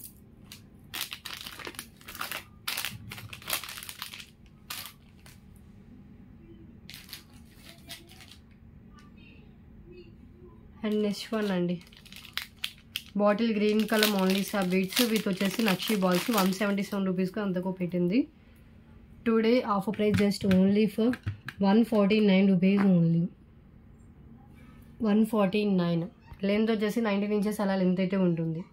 S1: అండ్ నెక్స్ట్ వన్ అండి, bottle green colour Mona Lisa beads with వచ్చేసి నక్షి బాల్స్. వన్ సెవెంటీ సెవెన్ రూపీస్కి అంతకు పెట్టింది. Today offer price just only for one forty nine rupees only. One forty nine. Length వచ్చేసి నైన్టీన్ ఇంచెస్ అలా length అయితే ఉంటుంది.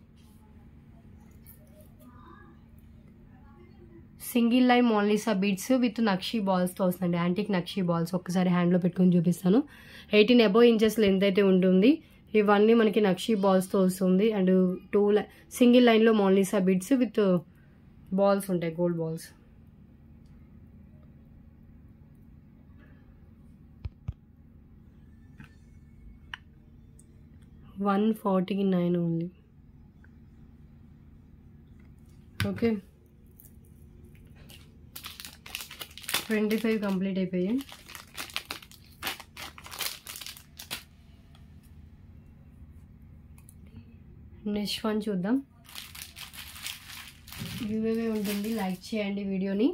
S1: Single line Mona Lisa beads with నక్షి బాల్స్తో వస్తుంది. యాంటిక్ నక్షి బాల్స్ ఒక్కసారి హ్యాండ్లో పెట్టుకొని చూపిస్తాను. ఎయిటీన్ అబోవ్ ఇంచెస్ లెంత్ అయితే ఉంటుంది. ఇవన్నీ మనకి నక్షి బాల్స్తో వస్తుంది. అండ్ టూ లై సింగిల్ లైన్లో మోనలిసా బీడ్స్ విత్ బాల్స్ ఉంటాయి, gold balls. One forty nine only. Okay, twenty five complete అయిపోయాయి. నెక్స్ట్ వన్ చూద్దాం. గివ్అవే ఉంటుంది, లైక్ చేయండి వీడియోని.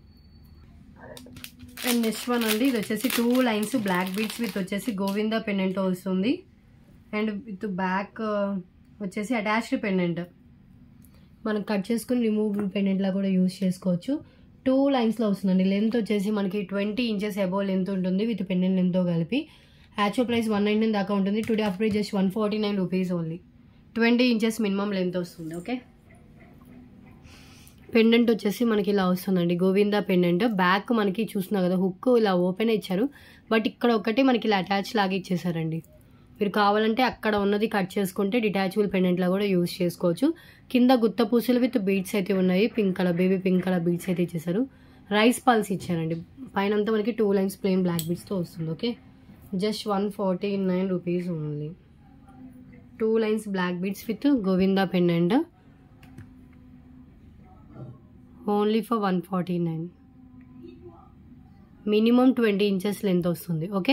S1: అండ్ నెక్స్ట్ వన్ అండి, ఇది వచ్చేసి two lines black beads with వచ్చేసి గోవిందా పెండెంట్ వస్తుంది. అండ్ విత్ బ్యాక్ వచ్చేసి అటాచ్డ్ పెండెంట్, మనం కట్ చేసుకుని రిమూవబుల్ పెండెంట్లా కూడా యూజ్ చేసుకోవచ్చు. టూ లైన్స్లో వస్తుందండి. లెంత్ వచ్చేసి మనకి ట్వంటీ ఇంచెస్ అబోవ్ లెంత్ ఉంటుంది విత్ పెండెంట్ లెంత్తో కలిపి. యాక్చువల్ ప్రైస్ వన్ నైన్టీన్ దాకా ఉంటుంది. Today off price just one forty nine rupees only. Twenty inches minimum length వస్తుంది. ఓకే, పెండెంట్ వచ్చేసి మనకి ఇలా వస్తుందండి, గోవిందా పెండెంట్. బ్యాక్ మనకి చూస్తున్నా కదా హుక్ ఇలా ఓపెన్ ఇచ్చారు, బట్ ఇక్కడ ఒకటి మనకి ఇలా అటాచ్ లాగా ఇచ్చేసారండి. మీరు కావాలంటే అక్కడ ఉన్నది కట్ చేసుకుంటే డిటాచబుల్ పెండెంట్లా కూడా యూజ్ చేసుకోవచ్చు. కింద గుత్త పూసలు విత్ బీడ్స్ అయితే ఉన్నాయి, pink colour baby pink colour beads అయితే ఇచ్చేసారు. రైస్ పల్స్ ఇచ్చారండి. పైన అంతా మనకి టూ లైన్స్ ప్లెయిన్ బ్లాక్ బీడ్స్తో వస్తుంది. Okay, just one forty nine rupees only. Two lines black beads with Govinda pendant only for one forty nine. Minimum twenty inches length వస్తుంది. Okay,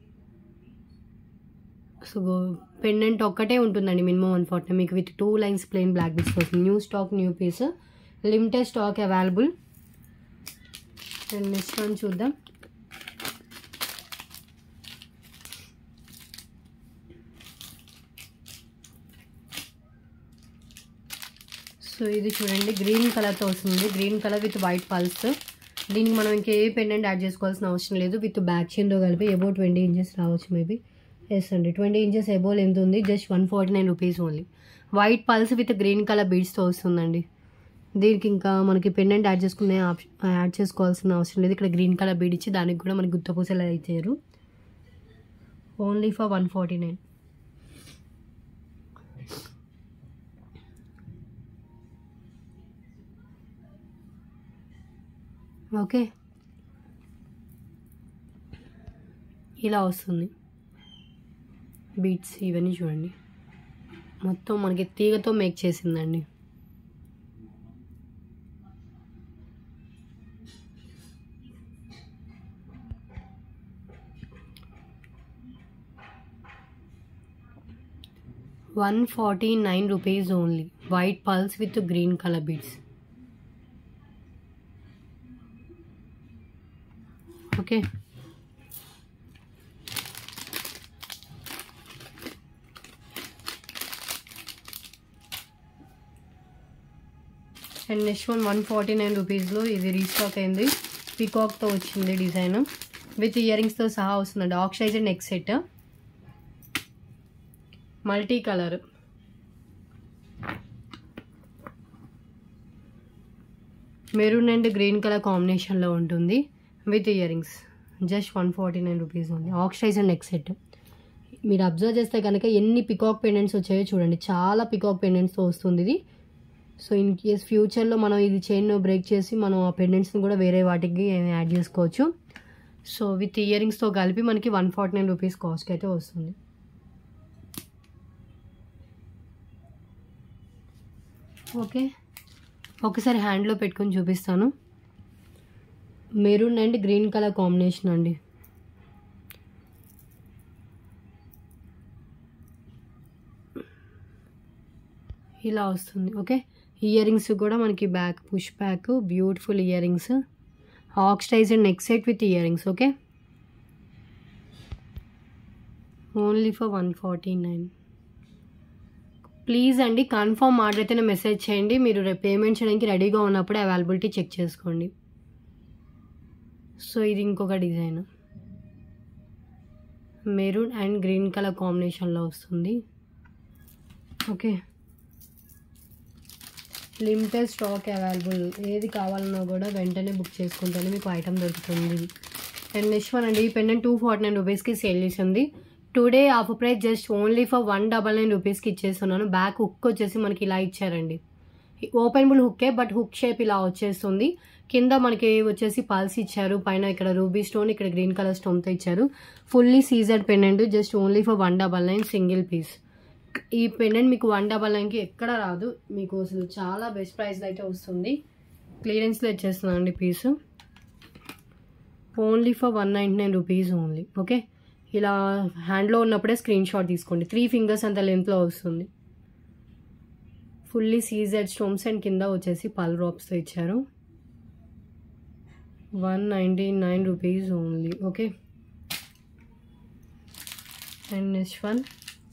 S1: so pendant ఒక్కటే ఉంటుందండి minimum one forty, మీకు with two lines plain black beads వస్తుంది. New stock, new piece, limited stock available. And next one చూద్దాం. So ఇది చూడండి, green కలర్తో వస్తుంది. Green colour with white pearls. దీనికి మనం ఇంకే పెండెంట్ యాడ్ చేసుకోవాల్సిన అవసరం లేదు. విత్ బ్యాక్ చైన్తో కలిపి అబౌవ్ ట్వంటీ ఇంచెస్ రావచ్చు మేబీ. ఎస్ అండి, ట్వంటీ ఇంచెస్ అబోవ్ లెంత్ ఉంది. Just one forty nine rupees only. White pearls with green colour బీడ్స్తో వస్తుందండి. దీనికి ఇంకా మనకి పెండెంట్ యాడ్ చేసుకునే ఆప్షన్ యాడ్ చేసుకోవాల్సిన అవసరం లేదు. ఇక్కడ గ్రీన్ కలర్ బీడ్ ఇచ్చి దానికి కూడా మనకి గుత్త పూసలు ఇచ్చారు. Only for one forty nine. Okay, ఇలా వస్తుంది బీడ్స్. ఇవన్నీ చూడండి, మొత్తం మనకి తీగతో మేక్ చేసిందండి. One forty nine rupees only. White pearls with green colour beads. Okay, and next one one forty nine రూపీస్లో ఇది రీస్టాక్ అయింది. పీకాక్తో వచ్చింది డిజైన్ విత్ ఇయర్ రింగ్స్తో సహా వస్తుందండి. Oxidised neck set, multi colour. Maroon and green colour కాంబినేషన్లో ఉంటుంది with ear rings. Just one forty nine rupees ఉంది. Oxidised neck set. మీరు అబ్జర్వ్ చేస్తే కనుక ఎన్ని పికాక్ పెండెంట్స్ వచ్చాయో చూడండి, చాలా పికాక్ పెండెంట్స్తో వస్తుంది ఇది. సో ఇన్ కేస్ ఫ్యూచర్లో మనం ఇది చైన్ బ్రేక్ చేసి మనం ఆ పెండెంట్స్ని కూడా వేరే వాటికి యాడ్ చేసుకోవచ్చు. సో విత్ ఇయర్ రింగ్స్తో కలిపి మనకి one forty nine rupees cost అయితే వస్తుంది. ఓకే, ఒకసారి హ్యాండ్లో పెట్టుకొని చూపిస్తాను. Maroon and green colour combination అండి. ఇలా వస్తుంది. ఓకే, ఇయర్ రింగ్స్ కూడా మనకి back push back beautiful year rings. Oxidised neck set with year rings. Okay, only for one forty nine. Please అండి కన్ఫర్మ్ ఆర్డర్ అయితేనే మెసేజ్ చేయండి. మీరు రేపు పేమెంట్ చేయడానికి రెడీగా ఉన్నప్పుడు అవైలబిలిటీ చెక్ చేసుకోండి. సో ఇది ఇంకొక design, maroon and green colour కాంబినేషన్లో వస్తుంది. Okay, limited stock available. ఏది కావాలన్నా కూడా వెంటనే బుక్ చేసుకుంటేనే మీకు ఐటమ్ దొరుకుతుంది. అండ్ నెక్స్ట్ వన్ అండి, ఈ పెండెంట్ టూ ఫార్టీ నైన్ రూపీస్కి సేల్ చేసింది. Today offer price just only for one double nine రూపీస్కి ఇచ్చేస్తున్నాను. బ్యాక్ హుక్ వచ్చేసి మనకి ఇలా ఇచ్చారండి. ఓపెనబుల్ హుక్కే, బట్ హుక్ షేప్ ఇలా వచ్చేస్తుంది. కింద మనకి వచ్చేసి పల్స్ ఇచ్చారు, పైన ఇక్కడ రూబీ స్టోన్, ఇక్కడ గ్రీన్ కలర్ స్టోన్తో ఇచ్చారు. ఫుల్లీ సీజర్డ్ pendant. Just only for one double nine single piece. ఈ పెండెంట్ మీకు వన్ డబల్ నైన్కి ఎక్కడ రాదు, మీకు అసలు చాలా బెస్ట్ ప్రైస్లో అయితే వస్తుంది. క్లియరెన్స్లో ఇచ్చేస్తున్నాను అండి piece, only for one ninety nine rupees only. Okay, ఇలా హ్యాండ్లో ఉన్నప్పుడే స్క్రీన్ షాట్ తీసుకోండి. త్రీ ఫింగర్స్ అంత లెంత్లో వస్తుంది. ఫుల్లీ సీజెడ్ స్టోన్స్ అండ్ కింద వచ్చేసి పల్ డ్రాప్స్తో ఇచ్చారు. One ninety nine rupees only. Okay, and next one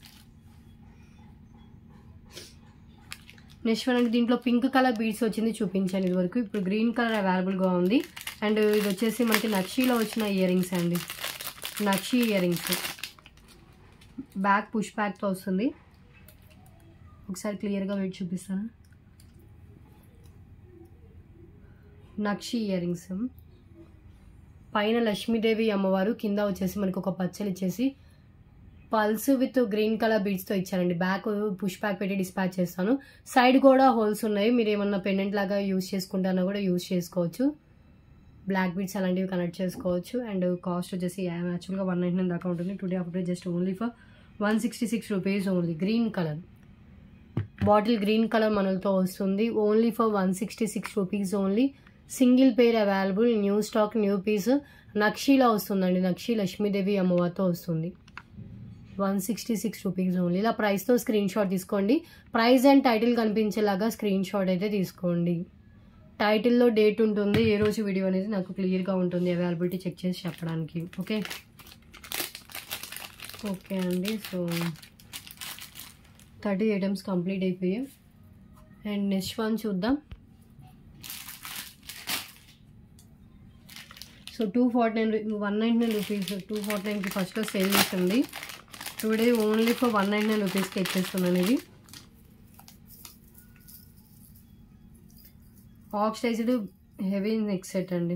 S1: next one అంటే దీంట్లో పింక్ కలర్ బీడ్స్ వచ్చింది చూపించాను ఇది వరకు. ఇప్పుడు గ్రీన్ కలర్ అవైలబుల్గా ఉంది. అండ్ ఇది వచ్చేసి మనకి నక్షీలో వచ్చిన ఇయర్ రింగ్స్ అండి, నక్షీ ఇయర్ రింగ్స్. బ్యాక్ పుష్ బ్యాక్తో వస్తుంది. ఒకసారి క్లియర్గా వెయిట్ చూపిస్తాను. నక్షీ ఇయర్ రింగ్స్, పైన లక్ష్మీదేవి అమ్మవారు, కింద వచ్చేసి మనకు ఒక పచ్చలు ఇచ్చేసి పల్స్ విత్ గ్రీన్ కలర్ బీడ్స్తో ఇచ్చారండి. బ్యాక్ పుష్ బ్యాక్ పెట్టి డిస్పాచ్ చేస్తాను. సైడ్ కూడా హోల్స్ ఉన్నాయి, మీరు ఏమన్నా పెండెంట్ లాగా యూజ్ చేసుకుంటానో కూడా యూజ్ చేసుకోవచ్చు. బ్లాక్ బీడ్స్ అలాంటివి కనెక్ట్ చేసుకోవచ్చు. అండ్ కాస్ట్ వచ్చేసి యాక్చువల్గా వన్ నైంటీ నైన్ దాకా ఉంటుంది. టుడే అప్పుడు just only for one sixty six rupees only. Green colour bottle green colour మనలతో వస్తుంది. Only for one sixty six rupees only. Single pair available, new stock, new piece. నక్షీలా వస్తుందండి, నక్షీ లక్ష్మీదేవి అమ్మవారితో వస్తుంది. One sixty six rupees only. ఇలా ప్రైస్తో screen shot తీసుకోండి. ప్రైస్ అండ్ టైటిల్ కనిపించేలాగా స్క్రీన్ షాట్ అయితే తీసుకోండి. టైటిల్లో డేట్ ఉంటుంది, ఏ రోజు వీడియో అనేది నాకు క్లియర్గా ఉంటుంది, అవైలబిలిటీ చెక్ చేసి చెప్పడానికి. ఓకే ఓకే అండి, సో థర్టీ ఐటమ్స్ కంప్లీట్ అయిపోయాయి. అండ్ నెక్స్ట్ వన్ చూద్దాం. So two forty nine one ninety nine rupees two forty నైన్కి ఫస్ట్లో సేల్ చేస్తుంది. Today only for one ninety nine రూపీస్కి ఇచ్చేస్తున్నాను. ఇది ఆక్సిడైజ్డ్ హెవీ నెక్ సెట్ అండి.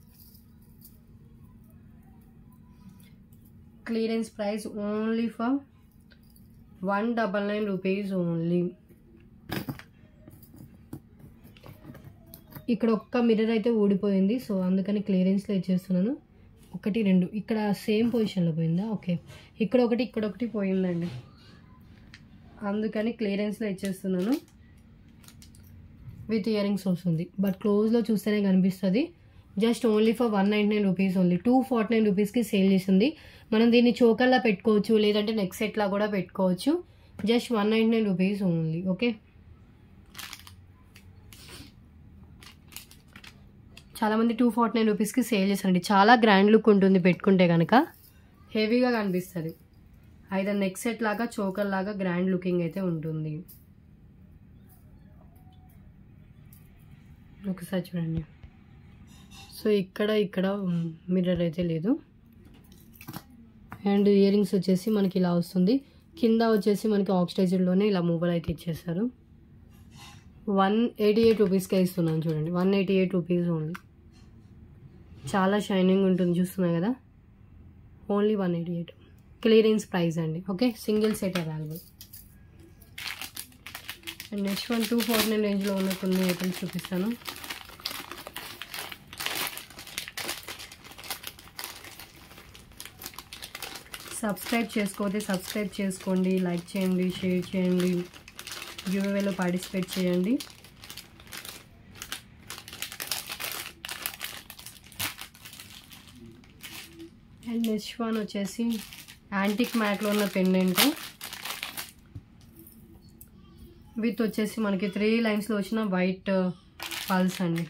S1: Clearance price only for one double nine rupees only. ఇక్కడ ఒక్క మిర్రర్ అయితే ఊడిపోయింది, సో అందుకని క్లియరెన్స్లో ఇచ్చేస్తున్నాను. ఒకటి రెండు ఇక్కడ సేమ్ పొజిషన్లో పోయిందా? ఓకే, ఇక్కడ ఒకటి ఇక్కడ ఒకటి పోయిందండి, అందుకని క్లియరెన్స్లో ఇచ్చేస్తున్నాను. విత్ ఇయర్ రింగ్స్ వస్తుంది, బట్ క్లోజ్లో చూస్తేనే కనిపిస్తుంది. Just only for one ninety nine rupees only. Two forty nine రూపీస్కి సేల్ చేస్తుంది. మనం దీన్ని చోకర్లా పెట్టుకోవచ్చు, లేదంటే నెక్ సెట్లా కూడా పెట్టుకోవచ్చు. Just one ninety nine rupees only. Okay, చాలామంది టూ ఫార్టీ నైన్ రూపీస్కి సేల్ చేస్తారండి. చాలా గ్రాండ్ లుక్ ఉంటుంది పెట్టుకుంటే కనుక, హెవీగా కనిపిస్తుంది. అయితే నెక్ సెట్ లాగా చోకర్ లాగా గ్రాండ్ లుకింగ్ అయితే ఉంటుంది. ఒకసారి చూడండి. సో ఇక్కడ ఇక్కడ మిర్రర్ అయితే లేదు. అండ్ ఇయర్ రింగ్స్ వచ్చేసి మనకి ఇలా వస్తుంది. కింద వచ్చేసి మనకి ఆక్సిడైజ్డ్లోనే ఇలా మూవల్ అయితే ఇచ్చేస్తారు. వన్ ఎయిటీ ఎయిట్ రూపీస్కే ఇస్తున్నాను చూడండి. One eighty eight rupees only. చాలా షైనింగ్ ఉంటుంది, చూస్తున్నాయి కదా. Only one eighty eight clearance price అండి. Okay, single set available. And next one two forty nine రేంజ్లో ఉన్న కొన్ని ఐటమ్స్ చూపిస్తాను. సబ్స్క్రైబ్ చేసుకోతే సబ్స్క్రైబ్ చేసుకోండి, లైక్ చేయండి, షేర్ చేయండి, గివ్అవేలో పార్టిసిపేట్ చేయండి. అండ్ నెక్స్ట్ వన్ వచ్చేసి యాంటిక్ మ్యాట్లో ఉన్న పెండెంట్ విత్ వచ్చేసి మనకి త్రీ లైన్స్లో వచ్చిన వైట్ పల్స్ అండి.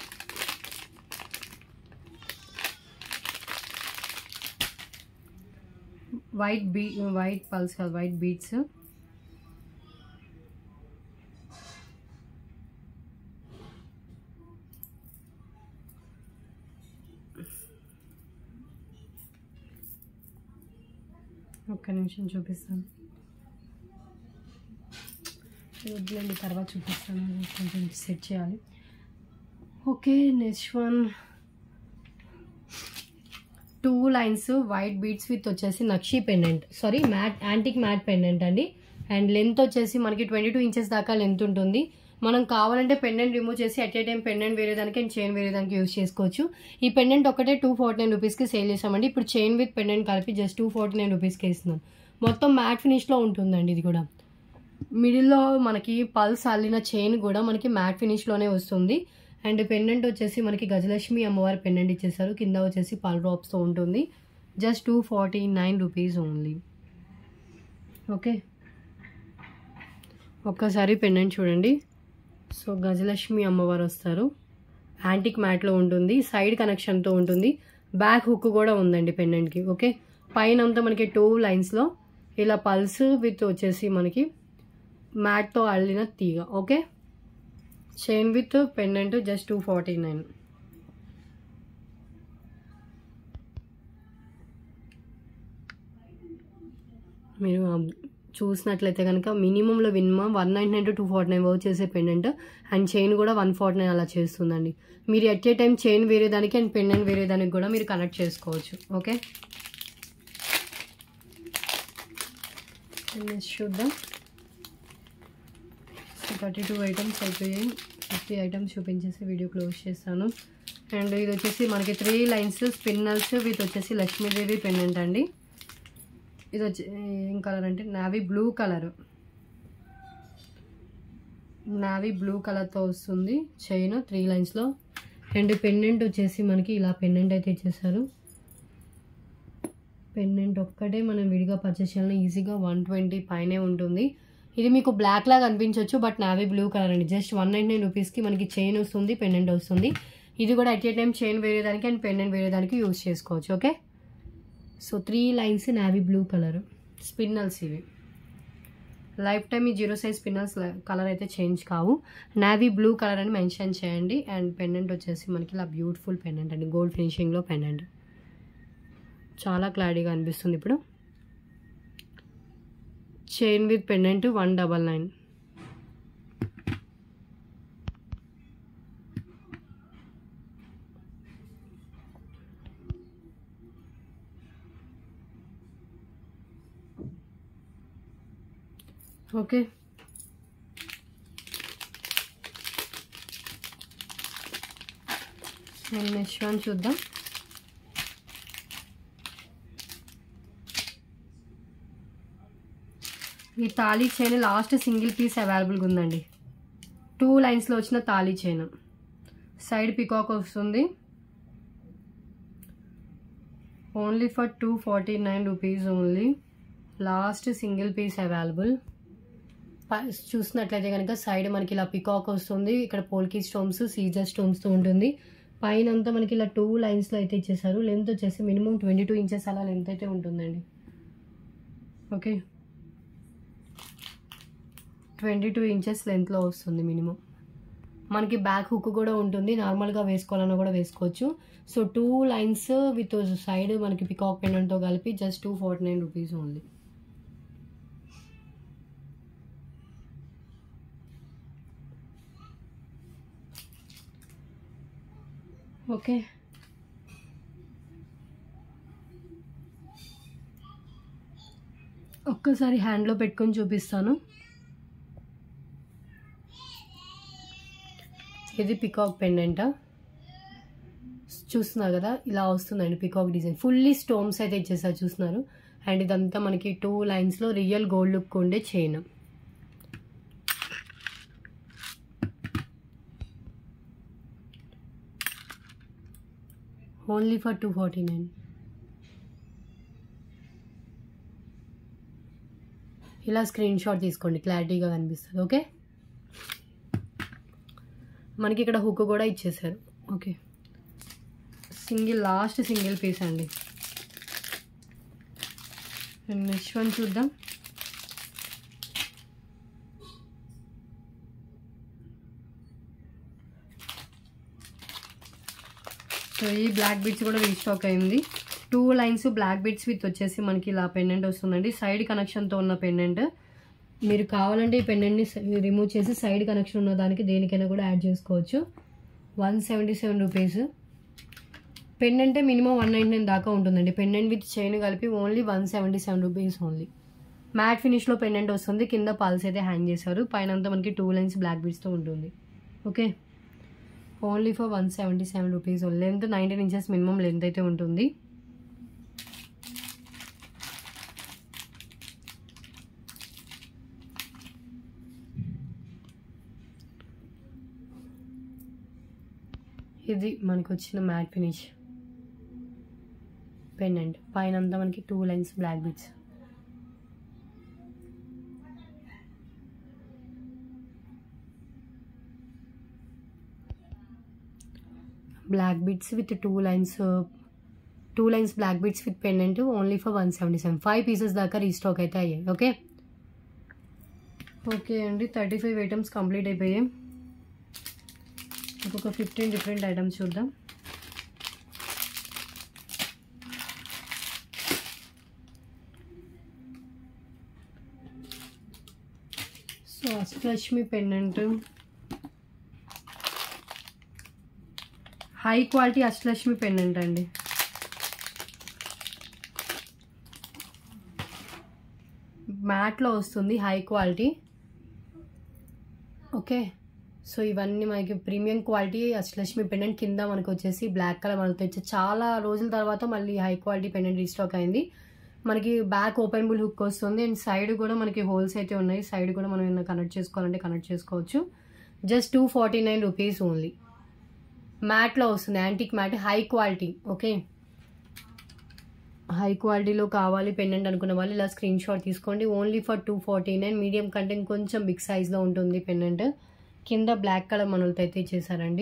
S1: వైట్ బీ వైట్ పల్స్ కాదు, వైట్ బీట్స్. ఒక్క నిమిషం చూపిస్తాను, వద్దులేండి తర్వాత చూపిస్తాను, కొంచెం సెట్ చేయాలి. Okay, next one two lines white beads with వచ్చేసి నక్షీ pendant, sorry matte antique matte pendant అండి. అండ్ లెంత్ వచ్చేసి మనకి ట్వంటీ టూ ఇంచెస్ దాకా లెంత్ ఉంటుంది. మనం కావాలంటే పెండెంట్ రిమూవ్ చేసి అట్ ఏ టైం పెండెంట్ వేరే దానికి అండ్ చైన్ వేరే దానికి యూజ్ చేసుకోవచ్చు. ఈ పెండెంట్ ఒకటే టూ ఫార్టీ నైన్ రూపీస్కి సేల్ చేసామండి. ఇప్పుడు చైన్ విత్ పెండెంట్ కలిపి జస్ట్ టూ ఫార్టీ నైన్ రూపీస్కి ఇస్తున్నాం. మొత్తం మ్యాట్ ఫినిష్లో ఉంటుందండి ఇది కూడా. మిడిల్లో మనకి పల్స్ అల్లిన చైన్ కూడా మనకి మ్యాట్ ఫినిష్లోనే వస్తుంది. అండ్ పెండెంట్ వచ్చేసి మనకి గజలక్ష్మి అమ్మవారి పెండెంట్ ఇచ్చేసారు. కింద వచ్చేసి పల్ డ్రాప్స్తో ఉంటుంది. Just two forty nine rupees only. Okay, ఒక్కసారి పెండెంట్ చూడండి. సో గజలక్ష్మి అమ్మవారు వస్తారు. యాంటిక్ మ్యాట్లో ఉంటుంది. సైడ్ కనెక్షన్తో ఉంటుంది. బ్యాక్ హుక్ కూడా ఉందండి పెండెంట్కి. ఓకే, పైన అంతా మనకి టూ లైన్స్లో ఇలా పల్స్ విత్ వచ్చేసి మనకి మ్యాట్తో అల్లిన తీగ. Okay, chain with pendant just two forty nine. మీరు చూసినట్లయితే కనుక మినిమంలో minimum one nine nine to two forty nine work చేసే పెండెంట్. అండ్ చైన్ కూడా వన్ ఫార్టీ నైన్ అలా చేస్తుందండి. మీరు ఎట్ ఏ టైం చైన్ వేరే దానికి అండ్ పెండెంట్ వేరే దానికి కూడా మీరు కనెక్ట్ చేసుకోవచ్చు. ఓకే, చూద్దాం. థర్టీ టూ ఐటమ్స్ అయిపోయాయి. ఫిఫ్టీ ఐటమ్స్ చూపించేసి వీడియో క్లోజ్ చేస్తాను. అండ్ ఇది వచ్చేసి మనకి త్రీ లైన్స్ స్పిన్నల్స్ విత్ వచ్చేసి లక్ష్మీదేవి పెండెంట్ అండి. ఇది వచ్చి ఏం కలర్ అంటే navy blue colour, navy blue కలర్తో వస్తుంది చైన్ త్రీ లైన్స్లో. అండ్ పెండెంట్ వచ్చేసి మనకి ఇలా పెండెంట్ అయితే ఇచ్చేసారు. పెండెంట్ ఒక్కటే మనం విడిగా పర్చేస్ చేయాలని ఈజీగా వన్ ట్వంటీ పైనే ఉంటుంది. ఇది మీకు బ్లాక్ లాగా అనిపించవచ్చు, బట్ నావీ బ్లూ కలర్ అండి. జస్ట్ వన్ నైంటీ నైన్ రూపీస్కి మనకి చైన్ వస్తుంది, పెండెంట్ వస్తుంది. ఇది కూడా అట్ ఏ టైం చైన్ వేరే దానికి అండ్ పెండెంట్ వేరే దానికి యూజ్ చేసుకోవచ్చు. Okay, so three lines navy blue colour spinels. ఇవి లైఫ్ టైమ్ ఈ జీరో సైజ్ స్పిన్నల్స్ కలర్ అయితే చేంజ్ కావు. నావీ బ్లూ కలర్ అని మెన్షన్ చేయండి. అండ్ పెండెంట్ వచ్చేసి మనకి ఇలా బ్యూటిఫుల్ పెండెంట్ అండి, గోల్డ్ ఫినిషింగ్లో పెండెంట్. చాలా క్లారిటీగా అనిపిస్తుంది. ఇప్పుడు chain with pendant one double nine. Okay, నేను నెక్స్ట్ వన్ చూద్దాం. ఈ thali chain last single piece అవైలబుల్గా ఉందండి. టూ లైన్స్లో వచ్చిన తాళీ చైన్, సైడ్ పికాక్ వస్తుంది. Only for two forty nine rupees only. Last single piece available. చూసినట్లయితే కనుక సైడ్ మనకి ఇలా పికాక్ వస్తుంది. ఇక్కడ పోల్కీ స్టోన్స్, సీజర్ స్టోన్స్తో ఉంటుంది. పైన అంతా మనకి ఇలా టూ లైన్స్లో అయితే ఇచ్చేసారు. లెంత్ వచ్చేసి మినిమం ట్వంటీ టూ ఇంచెస్ అలా లెంత్ అయితే ఉంటుందండి. ఓకే, ట్వంటీ టూ ఇంచెస్ లెంత్లో వస్తుంది మినిమం. మనకి బ్యాక్ హుక్ కూడా ఉంటుంది. నార్మల్గా వేసుకోవాలన్నా కూడా వేసుకోవచ్చు. So two lines with side మనకి పికాక్ పెండెంట్తో కలిపి just two forty nine rupees only. Okay, ఒక్కసారి హ్యాండ్లో పెట్టుకొని చూపిస్తాను. ఇది పికాక్ పెండెంట్ చూస్తున్నారు కదా, ఇలా వస్తుందండి పికాక్ డిజైన్. ఫుల్లీ స్టోన్స్ అయితే ఇచ్చేసారు చూస్తున్నారు. అండ్ ఇదంతా మనకి టూ లైన్స్లో రియల్ గోల్డ్ లుక్ ఉండే chain. Only for two forty nine. ఇలా స్క్రీన్ షాట్ తీసుకోండి, క్లారిటీగా కనిపిస్తుంది. ఓకే, మనకి ఇక్కడ హుక్ కూడా ఇచ్చేసారు. Okay, single last single piece అండి. నెక్స్ట్ వన్ చూద్దాం. సో ఈ బ్లాక్ బీడ్స్ కూడా రీస్టాక్ అయింది. Two lines black beads with వచ్చేసి మనకి ఇలా పెండెంట్ వస్తుందండి. సైడ్ కనెక్షన్తో ఉన్న పెండెంట్. మీరు కావాలంటే ఈ పెండెంట్ని రిమూవ్ చేసి సైడ్ కనెక్షన్ ఉన్న దానికి దేనికైనా కూడా యాడ్ చేసుకోవచ్చు. One seventy seven rupees. పెండెంటే మినిమం వన్ నైంటీ నైన్ దాకా ఉంటుందండి. పెండెంట్ విత్ చైన్ కలిపి only one seventy seven rupees only. Matte ఫినిష్లో పెండెంట్ వస్తుంది. కింద పల్స్ అయితే హ్యాంగ్ చేశారు. పైన అంతా మనకి టూ లైన్స్ బ్లాక్ బీడ్స్తో ఉంటుంది. Okay, only for one seventy seven rupees. Length nineteen inches minimum length అయితే ఉంటుంది. ఇది మనకు వచ్చిన మ్యాట్ ఫినిష్ పెండెంట్, పైన అంతా మనకి two lines black beads. Black beads with two lines two lines black beads with pendant only for one seventy seven five pieces దాకా restock అయితే అయ్యాయి. ఓకే ఓకే అండి, థర్టీ ఫైవ్ ఐటమ్స్ కంప్లీట్ అయిపోయాయి. ఇంకొక fifteen different items చూద్దాం. So Ashtalakshmi pendant, high quality Ashtalakshmi pendant అండి. మ్యాట్లో వస్తుంది, హై క్వాలిటీ. ఓకే, సో ఇవన్నీ మనకి ప్రీమియం క్వాలిటీ అష్టలక్ష్మి పెండెంట్. కింద మనకు వచ్చేసి బ్లాక్ కలర్ మనతో వచ్చి చాలా రోజుల తర్వాత మళ్ళీ హై క్వాలిటీ పెండెంట్ రీస్టాక్ అయింది. మనకి బ్యాక్ ఓపెనబుల్ హుక్ వస్తుంది అండ్ సైడ్ కూడా మనకి హోల్స్ అయితే ఉన్నాయి. సైడ్ కూడా మనం ఏమైనా కనెక్ట్ చేసుకోవాలంటే కనెక్ట్ చేసుకోవచ్చు. Just two forty nine rupees only. మ్యాట్లో వస్తుంది, antique matte, high quality. Okay, high క్వాలిటీలో కావాలి పెండెంట్ అనుకున్న వాళ్ళు ఇలా స్క్రీన్ షాట్ తీసుకోండి. Only for two forty nine medium కంటే కొంచెం బిగ్ సైజ్లో ఉంటుంది పెండెంట్. కింద బ్లాక్ కలర్ మనలతో అయితే ఇచ్చేసారండి.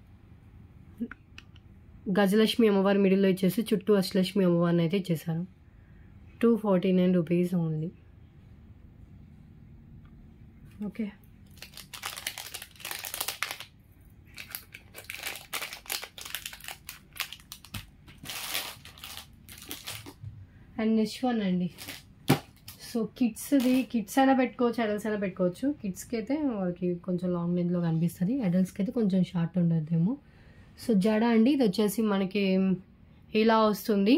S1: గజలక్ష్మి అమ్మవారి మిడిల్లో ఇచ్చేసి చుట్టూ అష్టలక్ష్మి అమ్మవారిని అయితే ఇచ్చేసారు. Two forty nine rupees only. Okay, and next one అండి. సో కిడ్స్ది, కిడ్స్ అయినా పెట్టుకోవచ్చు, అడల్ట్స్ అయినా పెట్టుకోవచ్చు. కిడ్స్కి అయితే వాళ్ళకి కొంచెం లాంగ్ లెంత్లో కనిపిస్తుంది, అడల్ట్స్కి అయితే కొంచెం షార్ట్ ఉండదేమో. సో జడ అండి, ఇది వచ్చేసి మనకి ఇలా వస్తుంది.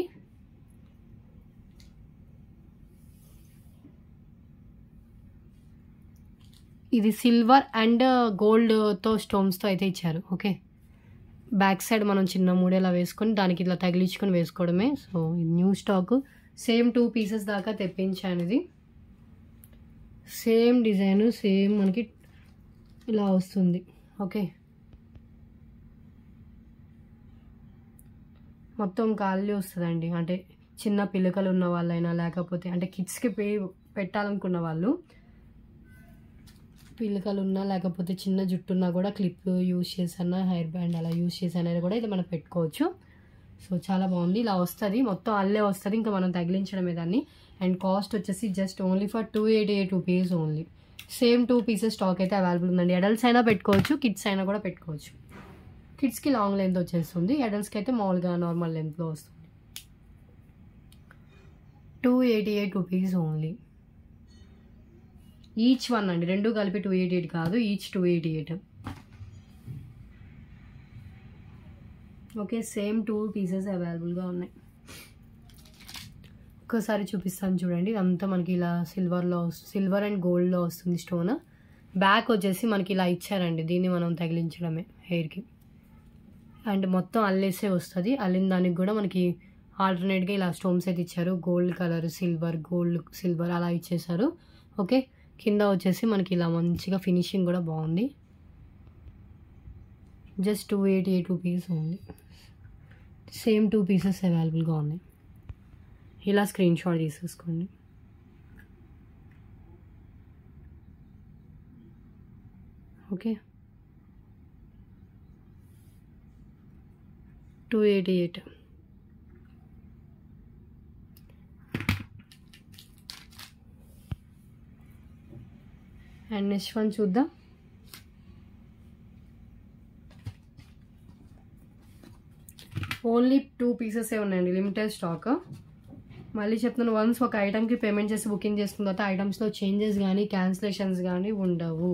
S1: ఇది సిల్వర్ అండ్ గోల్డ్తో స్టోన్స్తో అయితే ఇచ్చారు. ఓకే, బ్యాక్ సైడ్ మనం చిన్న మూడేలా వేసుకొని దానికి ఇట్లా తగిలించుకొని వేసుకోవడమే. So new stock, same two pieces దాకా తెప్పించాను. ఇది సేమ్ డిజైన్, సేమ్ మనకి ఇలా వస్తుంది. ఓకే, మొత్తం ఖాళీ వస్తుందండి. అంటే చిన్న పిల్లకలు ఉన్న వాళ్ళైనా లేకపోతే అంటే కిడ్స్కి పే పెట్టాలనుకున్న వాళ్ళు, పిల్లకలు ఉన్నా లేకపోతే చిన్న జుట్టు ఉన్నా కూడా క్లిప్ యూజ్ చేసన్నా హెయిర్ బ్యాండ్ అలా యూజ్ చేసన్నా కూడా ఇది మనం పెట్టుకోవచ్చు. సో చాలా బాగుంది, ఇలా వస్తుంది, మొత్తం అల్లే వస్తుంది, ఇంకా మనం తగిలించడమే దాన్ని. అండ్ కాస్ట్ వచ్చేసి just only for two eighty eight rupees only. Same two pieces stock అయితే అవైలబుల్ ఉందండి. అడల్ట్స్ అయినా పెట్టుకోవచ్చు, కిడ్స్ అయినా కూడా పెట్టుకోవచ్చు. కిడ్స్కి లాంగ్ లెంత్ వచ్చేస్తుంది, అడల్ట్స్కి అయితే మామూలుగా నార్మల్ లెంత్లో వస్తుంది. Two eighty eight rupees only each one అండి, రెండు కలిపి టూ ఎయిటీ ఎయిట్ కాదు, each two eighty eight. Okay, same two pieces అవైలబుల్గా ఉన్నాయి. ఒక్కసారి చూపిస్తాను చూడండి. ఇదంతా మనకి ఇలా సిల్వర్లో, సిల్వర్ అండ్ గోల్డ్లో వస్తుంది స్టోన్. బ్యాక్ వచ్చేసి మనకి ఇలా ఇచ్చారండి, దీన్ని మనం తగిలించడమే హెయిర్కి. అండ్ మొత్తం అల్లేసే వస్తుంది, అల్లిన దానికి కూడా మనకి ఆల్టర్నేట్గా ఇలా స్టోన్స్ అయితే ఇచ్చారు. Gold colour, silver, gold, silver అలా ఇచ్చేసారు. ఓకే, కింద వచ్చేసి మనకి ఇలా మంచిగా ఫినిషింగ్ కూడా బాగుంది. Just two eighty eight rupees ఉంది. సేమ్ టూ పీసెస్ అవైలబుల్గా ఉన్నాయి. ఇలా స్క్రీన్ షాట్ తీసేసుకోండి. Okay, two eighty eight. And next one చూద్దాం. ఓన్లీ టూ పీసెస్ ఏ ఉన్నాయండి, లిమిటెడ్ స్టాక్. మళ్ళీ చెప్తున్నాను, వన్స్ ఒక ఐటమ్కి పేమెంట్ చేసి బుకింగ్ చేసుకున్న తర్వాత ఐటమ్స్లో చేంజెస్ కానీ క్యాన్సిలేషన్స్ కానీ ఉండవు.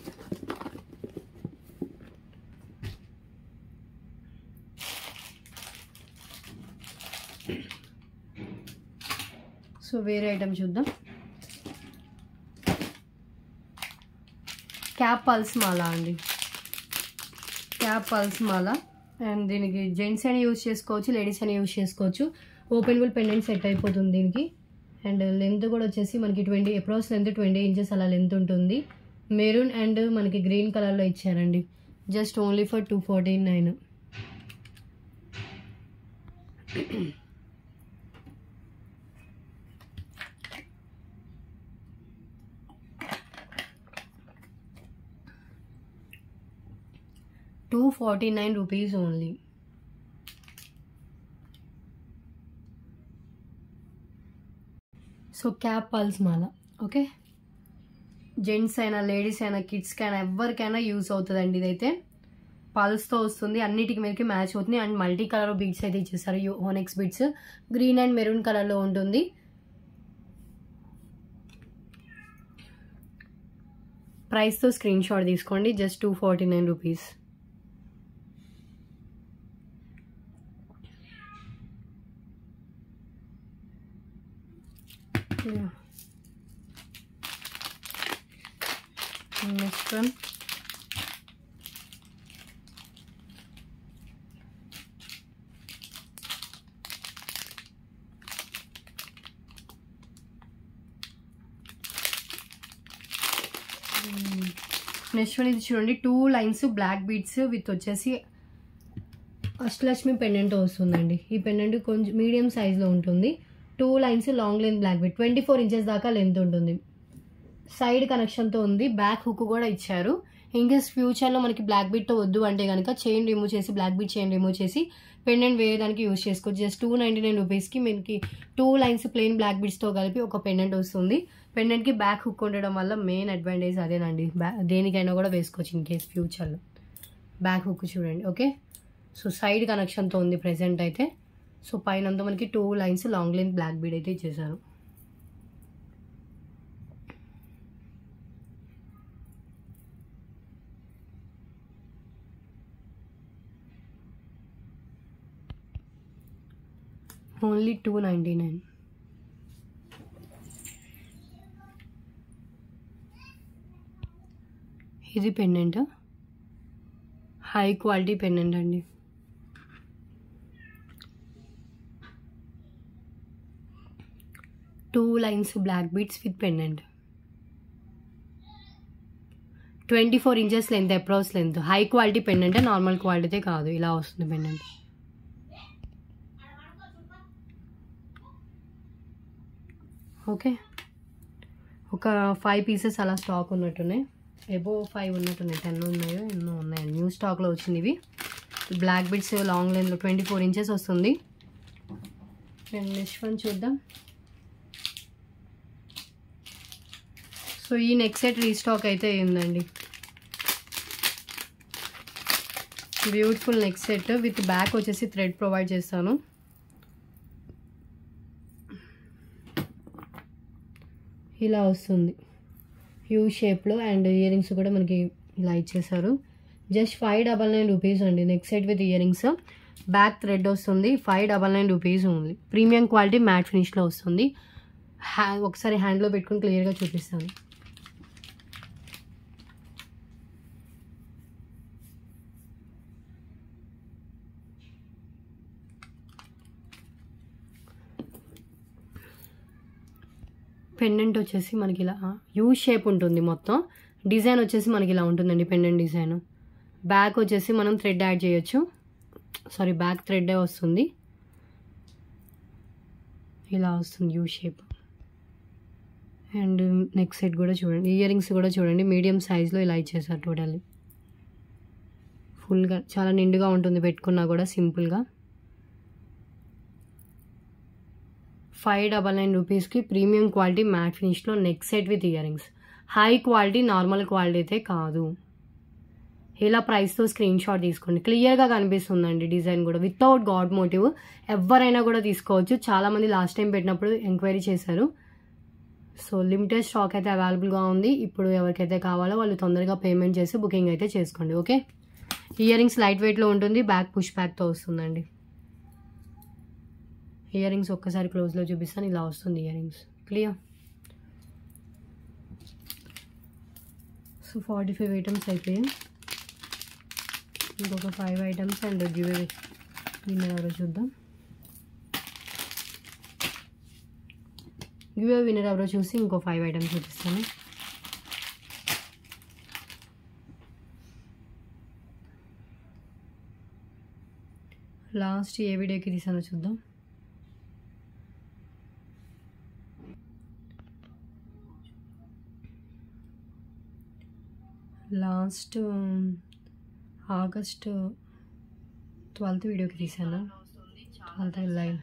S1: సో వేరే ఐటమ్ చూద్దాం. క్యాప్ పల్స్ మాల అండి, క్యాప్ పల్స్ మాల. అండ్ దీనికి జెంట్స్ అని యూజ్ చేసుకోవచ్చు, లేడీస్ అని యూజ్ చేసుకోవచ్చు. ఓపెనబుల్ పెండెంట్ సెట్ అయిపోతుంది దీనికి. అండ్ లెంత్ కూడా వచ్చేసి మనకి twenty approx length twenty inches అలా లెంత్ ఉంటుంది. మెరూన్ అండ్ మనకి గ్రీన్ కలర్లో ఇచ్చారండి. Just only for two forty nine. Two forty nine rupees only. So cap pearls మాల. ఓకే, జెంట్స్ అయినా లేడీస్ అయినా కిడ్స్కి అయినా ఎవరికైనా యూస్ అవుతుందండి. ఇదైతే పల్స్తో వస్తుంది, అన్నిటికి మీదకి మ్యాచ్ అవుతుంది. అండ్ మల్టీ కలర్ బీడ్స్ అయితే ఇచ్చేసారు. Onyx beads green and maroon కలర్లో ఉంటుంది. ప్రైస్తో స్క్రీన్ షాట్ తీసుకోండి. Just two forty nine rupees. Next one next one ఇది చూడండి. Two lines black beads with వచ్చేసి అష్టలక్ష్మి పెండెంట్ వస్తుందండి. ఈ పెండెంట్ కొంచెం మీడియం సైజ్లో ఉంటుంది. Two lines long length black bead, twenty four inches దాకా లెంత్ ఉంటుంది. సైడ్ కనెక్షన్తో ఉంది. బ్యాక్ హుక్ కూడా ఇచ్చారు. ఇంకేస్ ఫ్యూచర్లో మనకి బ్లాక్ బీడ్తో వద్దు అంటే కనుక చైన్ రిమూవ్ చేసి బ్లాక్ బీడ్ చైన్ రిమూవ్ చేసి పెండెంట్ వేయడానికి యూజ్ చేసుకోవచ్చు. జస్ట్ టూ నైంటీ నైన్ రూపీస్కి మనకి టూ లైన్స్ ప్లెయిన్ బ్లాక్ బీడ్స్తో కలిపి ఒక పెండెంట్ వస్తుంది. పెండెంట్కి బ్యాక్ హుక్ ఉండడం వల్ల మెయిన్ అడ్వాంటేజ్ అదేనండి. బ్యా దేనికైనా కూడా వేసుకోవచ్చు ఇన్ కేస్ ఫ్యూచర్లో. బ్యాక్ హుక్ చూడండి. ఓకే, సో సైడ్ కనెక్షన్తో ఉంది ప్రెజెంట్ అయితే. సో పైన మనకి two lines long length black bead అయితే ఇచ్చేసారు. Only two ninety nine. ఇది పెండెంట్, హై క్వాలిటీ పెండెంట్ అండి. Two lines black beads with pendant, twenty four inches length, approach length. High quality pendant, normal quality కాదు. ఇలా వస్తుంది pendant. Okay, ఒక five pieces అలా stock ఉన్నట్టున్నాయి. ఎబో ఫైవ్ ఉన్నట్టున్నాయి, ten ఉన్నాయో ఎన్నో ఉన్నాయండి. న్యూ స్టాక్లో వచ్చింది ఇవి. బ్లాక్ బీడ్స్ లాంగ్ లెంత్లో ట్వంటీ ఫోర్ ఇంచెస్ వస్తుంది. అండ్ నెక్స్ట్ వన్ చూద్దాం. సో ఈ నెక్ సెట్ రీస్టాక్ అయితే అయిందండి. Beautiful neck set with back వచ్చేసి థ్రెడ్ ప్రొవైడ్ చేస్తాను. ఇలా వస్తుంది యూ షేప్లో. అండ్ ఇయర్ రింగ్స్ కూడా మనకి ఇలా ఇచ్చేసారు. Just five double nine rupees అండి. Neck set with ear rings, back thread వస్తుంది. Five double nine rupees only. Premium quality matte ఫినిష్లో వస్తుంది. హ్యా ఒకసారి హ్యాండ్లో పెట్టుకుని క్లియర్గా చూపిస్తాను. పెండెంట్ వచ్చేసి మనకి ఇలా యూ షేప్ ఉంటుంది. మొత్తం డిజైన్ వచ్చేసి మనకి ఇలా ఉంటుందండి పెండెంట్ డిజైన్. బ్యాక్ వచ్చేసి మనం థ్రెడ్ యాడ్ చేయొచ్చు. సారీ, బ్యాక్ థ్రెడ్డే వస్తుంది. ఇలా వస్తుంది U shape. And neck set కూడా చూడండి. ఇయర్ రింగ్స్ కూడా చూడండి, మీడియం సైజ్లో ఇలా ఇచ్చేసారు. టోటల్లీ ఫుల్గా చాలా నిండుగా ఉంటుంది పెట్టుకున్నా కూడా సింపుల్గా. ఫైవ్ డబల్ నైన్ రూపీస్కి ప్రీమియం క్వాలిటీ మ్యాట్ ఫినిష్లో neck set with ear rings. High quality, normal quality అయితే కాదు. ఇలా ప్రైస్తో స్క్రీన్ షాట్ తీసుకోండి. క్లియర్గా కనిపిస్తుందండి డిజైన్ కూడా, వితౌట్ గాడ్ మోటివ్. ఎవరైనా కూడా తీసుకోవచ్చు. చాలామంది లాస్ట్ టైం పెట్టినప్పుడు ఎంక్వైరీ చేశారు. సో లిమిటెడ్ స్టాక్ అయితే అవైలబుల్గా ఉంది. ఇప్పుడు ఎవరికైతే కావాలో వాళ్ళు తొందరగా పేమెంట్ చేసి బుకింగ్ అయితే చేసుకోండి. ఓకే, ఇయర్ రింగ్స్ లైట్ వెయిట్లో ఉంటుంది. బ్యాక్ పుష్ బ్యాక్తో వస్తుందండి. ఇయర్ రింగ్స్ ఒక్కసారి క్లోజ్లో చూపిస్తాను. ఇలా వస్తుంది earrings. Clear. So forty five items అయిపోయాయి. ఇంకొక five items and give away winner ఎవరో చూద్దాం. గివ్ అవే విన్నర్ ఎవరో చూసి ఇంకో ఫైవ్ ఐటమ్స్ చూపిస్తాను. లాస్ట్ ఏ వీడియోకి తీసానో చూద్దాం. లాస్ట్ ఆగస్ట్ ట్వెల్త్ వీడియోకి తీసాను. ట్వెల్త్ లైవ్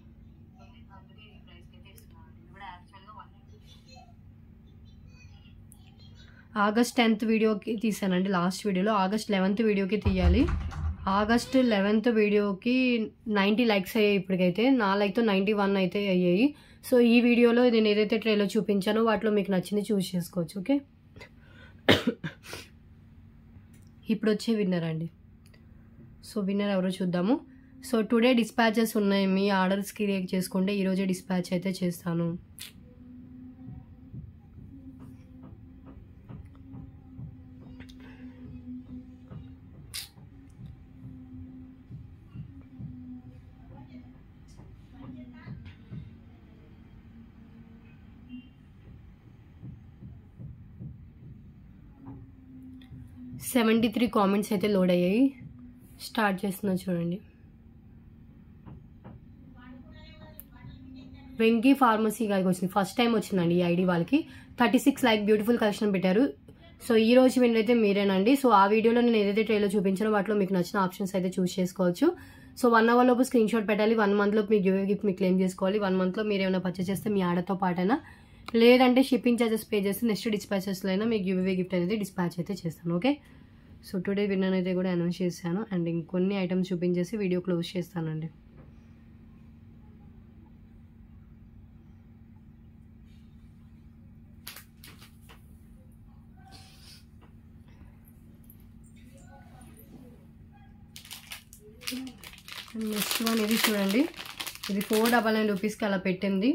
S1: ఆగస్ట్ టెన్త్ వీడియోకి తీసానండి. లాస్ట్ వీడియోలో ఆగస్ట్ లెవెన్త్ వీడియోకి తీయాలి. ఆగస్ట్ లెవెన్త్ వీడియోకి నైంటీ లైక్స్ అయ్యాయి. ఇప్పటికైతే నా లైక్తో నైంటీ వన్ అయితే అయ్యాయి. సో ఈ వీడియోలో నేను ఏదైతే ట్రైలర్ చూపించానో వాటిలో మీకు నచ్చింది చూస్ చేసుకోవచ్చు. ఓకే, ఇప్పుడు వచ్చే విన్నర్ అండి. సో విన్నర్ ఎవరో చూద్దాము. సో టుడే డిస్పాచెస్ ఉన్నాయి. మీ ఆర్డర్స్కి రియాక్ట్ చేసుకుంటే ఈరోజే డిస్పాచ్ అయితే చేస్తాను. సెవెంటీ త్రీ కామెంట్స్ అయితే లోడ్ అయ్యాయి. స్టార్ట్ చేస్తున్నా చూడండి. వెంకీ ఫార్మసీ గారికి వచ్చింది, ఫస్ట్ టైం వచ్చిందండి ఈ ఐడి వాళ్ళకి. Thirty six like beautiful collection పెట్టారు. సో ఈ రోజు విన్నర్ అయితే మీరేనండి. సో ఆ వీడియోలో నేను ఏదైతే ట్రైలో చూపించానో వాటిలో మీకు నచ్చిన ఆప్షన్స్ అయితే చూస్ చేసుకోవచ్చు. సో వన్ అవర్ లోపు స్క్రీన్ షాట్ పెట్టాలి. వన్ మంత్ లోపు మీ గివ్ గిఫ్ట్ మీకు క్లెయిమ్ చేసుకోవాలి. వన్ మంత్లో మీరు ఏమైనా పర్చేస్ చేస్తే మీ ఆర్డర్తో పాటైనా, లేదంటే షిప్పింగ్ ఛార్జెస్ పే చేస్తే నెక్స్ట్ డిస్పాచెస్లో అయినా మీకు గివ్ అవే గిఫ్ట్ అనేది డిస్పాచ్ అయితే చేస్తాను. ఓకే, సో టుడే విన్నర్ అయితే కూడా అనౌన్స్ చేశాను. అండ్ ఇంకొన్ని ఐటమ్స్ చూపించేసి వీడియో క్లోజ్ చేస్తానండి. నెక్స్ట్ వన్ ఇది చూడండి. ఇది ఫోర్ డబల్ నైన్ రూపీస్కి అలా పెట్టింది.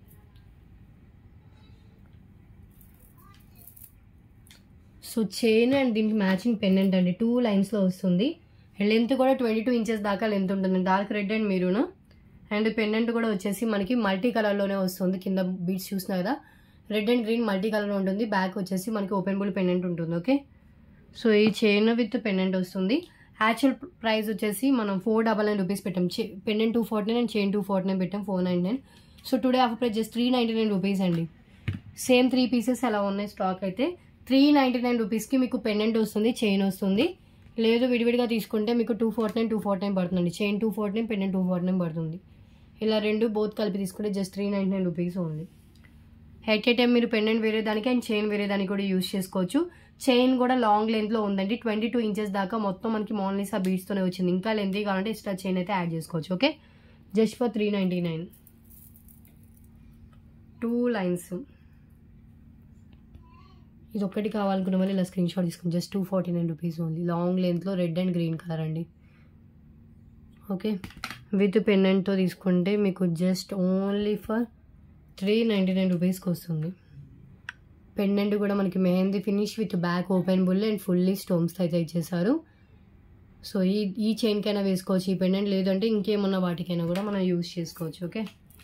S1: సో చైన్ అండ్ దీనికి మ్యాచింగ్ పెండెంట్ అండి. టూ లైన్స్లో వస్తుంది. లెంత్ కూడా ట్వంటీ టూ ఇంచెస్ దాకా లెంత్ ఉంటుంది. Dark red and maroon. And pendant కూడా వచ్చేసి మనకి మల్టీ కలర్లోనే వస్తుంది. కింద బీడ్స్ చూసినా కదా, రెడ్ అండ్ గ్రీన్ మల్టీ కలర్లో ఉంటుంది. బ్యాక్ వచ్చేసి మనకి ఓపెన్ బుల్ పెండెంట్ ఉంటుంది. ఓకే, సో ఈ చైన్ విత్ పెండెంట్ వస్తుంది. యాక్చువల్ ప్రైస్ వచ్చేసి మనం ఫోర్ డబల్ నైన్ రూపీస్ పెట్టాం. Pendant two forty nine and chain two forty nine పెట్టాం. Four nine nine so today offer price just three ninety nine rupees అండి. Same three pieces అలా ఉన్నాయి stock అయితే. Three ninety nine రూపీస్కి మీకు pendant వస్తుంది, chain వస్తుంది. లేదు విడివిడిగా తీసుకుంటే మీకు two forty nine two forty nine పడుతుంది. Chain two forty nine pendant two forty nine పడుతుంది. ఇలా రెండు బోత్ కలిపి తీసుకుంటే just three ninety nine rupees only. హెడ్ టైం మీరు పెండెంట్ వేరే దానికి అండ్ చైన్ వేరే దానికి కూడా యూజ్ చేసుకోవచ్చు. చైన్ కూడా లాంగ్ లెంత్లో ఉందండి. ట్వంటీ టూ ఇంచెస్ దాకా మొత్తం మనకి మోనాలిసా బీడ్స్తోనే వచ్చింది. ఇంకా లెంతీ కావాలంటే ఎక్స్ట్రా చైన్ అయితే యాడ్ చేసుకోవచ్చు. Okay, just for three ninety nine. Two lines. ఇది ఒక్కటి కావాలనుకున్న వాళ్ళు ఇలా స్క్రీన్ షాట్ తీసుకుని just two forty nine rupees only. Long లెంత్లో రెడ్ అండ్ గ్రీన్ కలర్ అండి. ఓకే, విత్ పెండెంట్తో తీసుకుంటే మీకు just only for three ninety nine రూపీస్కి వస్తుంది. పెండెంట్ కూడా మనకి mehndi finish with back openable and fully స్టోన్స్తో అయితే ఇచ్చేసారు. సో ఈ ఈ చైన్కైనా వేసుకోవచ్చు ఈ పెండెంట్, లేదంటే ఇంకేమన్నా వాటికైనా కూడా మనం యూజ్ చేసుకోవచ్చు. ఓకే,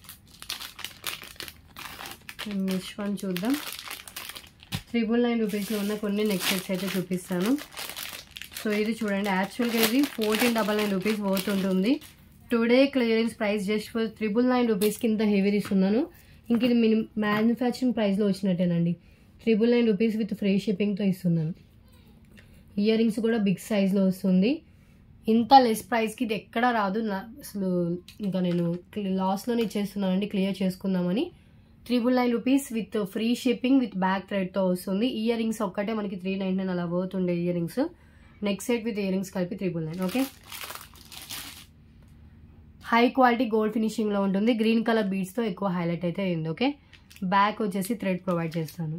S1: నెక్స్ట్ వన్ చూద్దాం. త్రిబుల్ నైన్ రూపీస్లో ఉన్న కొన్ని నెక్ సెట్స్ అయితే చూపిస్తాను. సో ఇది చూడండి. యాక్చువల్గా ఇది fourteen double nine rupees worth ఉంటుంది. Today clearance price just for triple nine రూపీస్కి ఇంత హెవీ ఇస్తున్నాను. ఇంక ఇది మినిమం మ్యానుఫ్యాక్చరింగ్ ప్రైస్లో వచ్చినట్టేనండి. Triple nine rupees with free షిప్పింగ్తో ఇస్తున్నాను. ఇయర్ రింగ్స్ కూడా బిగ్ సైజ్లో వస్తుంది. ఇంత లెస్ ప్రైస్కి ఇది ఎక్కడా రాదు. అసలు ఇంకా నేను లాస్లోనే ఇచ్చేస్తున్నానండి క్లియర్ చేసుకుందామని. Triple nine rupees with free shipping with back థ్రెడ్తో వస్తుంది. ఇయర్ రింగ్స్ ఒక్కటే మనకి త్రీ నైన్ నైన్ అలా వర్త్ ఉండే earrings. Next set with ear rings కలిపి triple nine. Okay, high quality gold ఫినిషింగ్లో ఉంటుంది. గ్రీన్ కలర్ బీడ్స్తో ఎక్కువ హైలైట్ అయితే అయింది. ఓకే, బ్యాక్ వచ్చేసి థ్రెడ్ ప్రొవైడ్ చేస్తాను.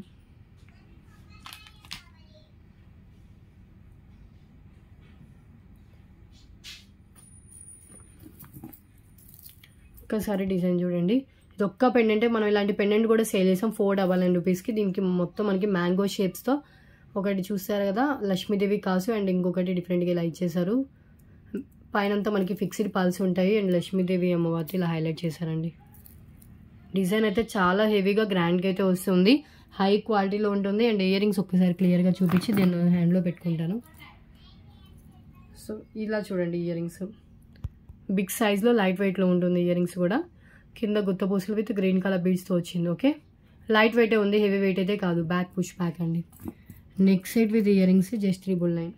S1: ఒక్కసారి డిజైన్ చూడండి. ఇది ఒక్క పెండెంటే మనం ఇలాంటి పెండెంట్ కూడా సేల్ చేసాం ఫోర్ డబల్ నైన్ రూపీస్కి. దీనికి మొత్తం మనకి మ్యాంగో షేప్స్తో ఒకటి చూస్తారు కదా లక్ష్మీదేవి కాసు, అండ్ ఇంకొకటి డిఫరెంట్గా ఇలా ఇచ్చేసారు. పైనంతా మనకి ఫిక్స్డ్ పల్స్ ఉంటాయి అండ్ లక్ష్మీదేవి అమ్మవారి ఇలా హైలైట్ చేశారండి. డిజైన్ అయితే చాలా హెవీగా గ్రాండ్గా అయితే వస్తుంది. హై క్వాలిటీలో ఉంటుంది. అండ్ ఇయర్ రింగ్స్ ఒక్కసారి క్లియర్గా చూపించి నేను హ్యాండ్లో పెట్టుకుంటాను. సో ఇలా చూడండి ఇయర్ రింగ్స్ బిగ్ సైజ్లో లైట్ వెయిట్లో ఉంటుంది ఇయర్ రింగ్స్ కూడా. కింద గుత్తపూసలు విత్ గ్రీన్ కలర్ బీడ్స్తో వచ్చింది. ఓకే, లైట్ వెయిటే ఉంది, హెవీ వెయిట్ అయితే కాదు. బ్యాక్ పుష్ బ్యాక్ అండి. Neck set with ear rings just triple nine.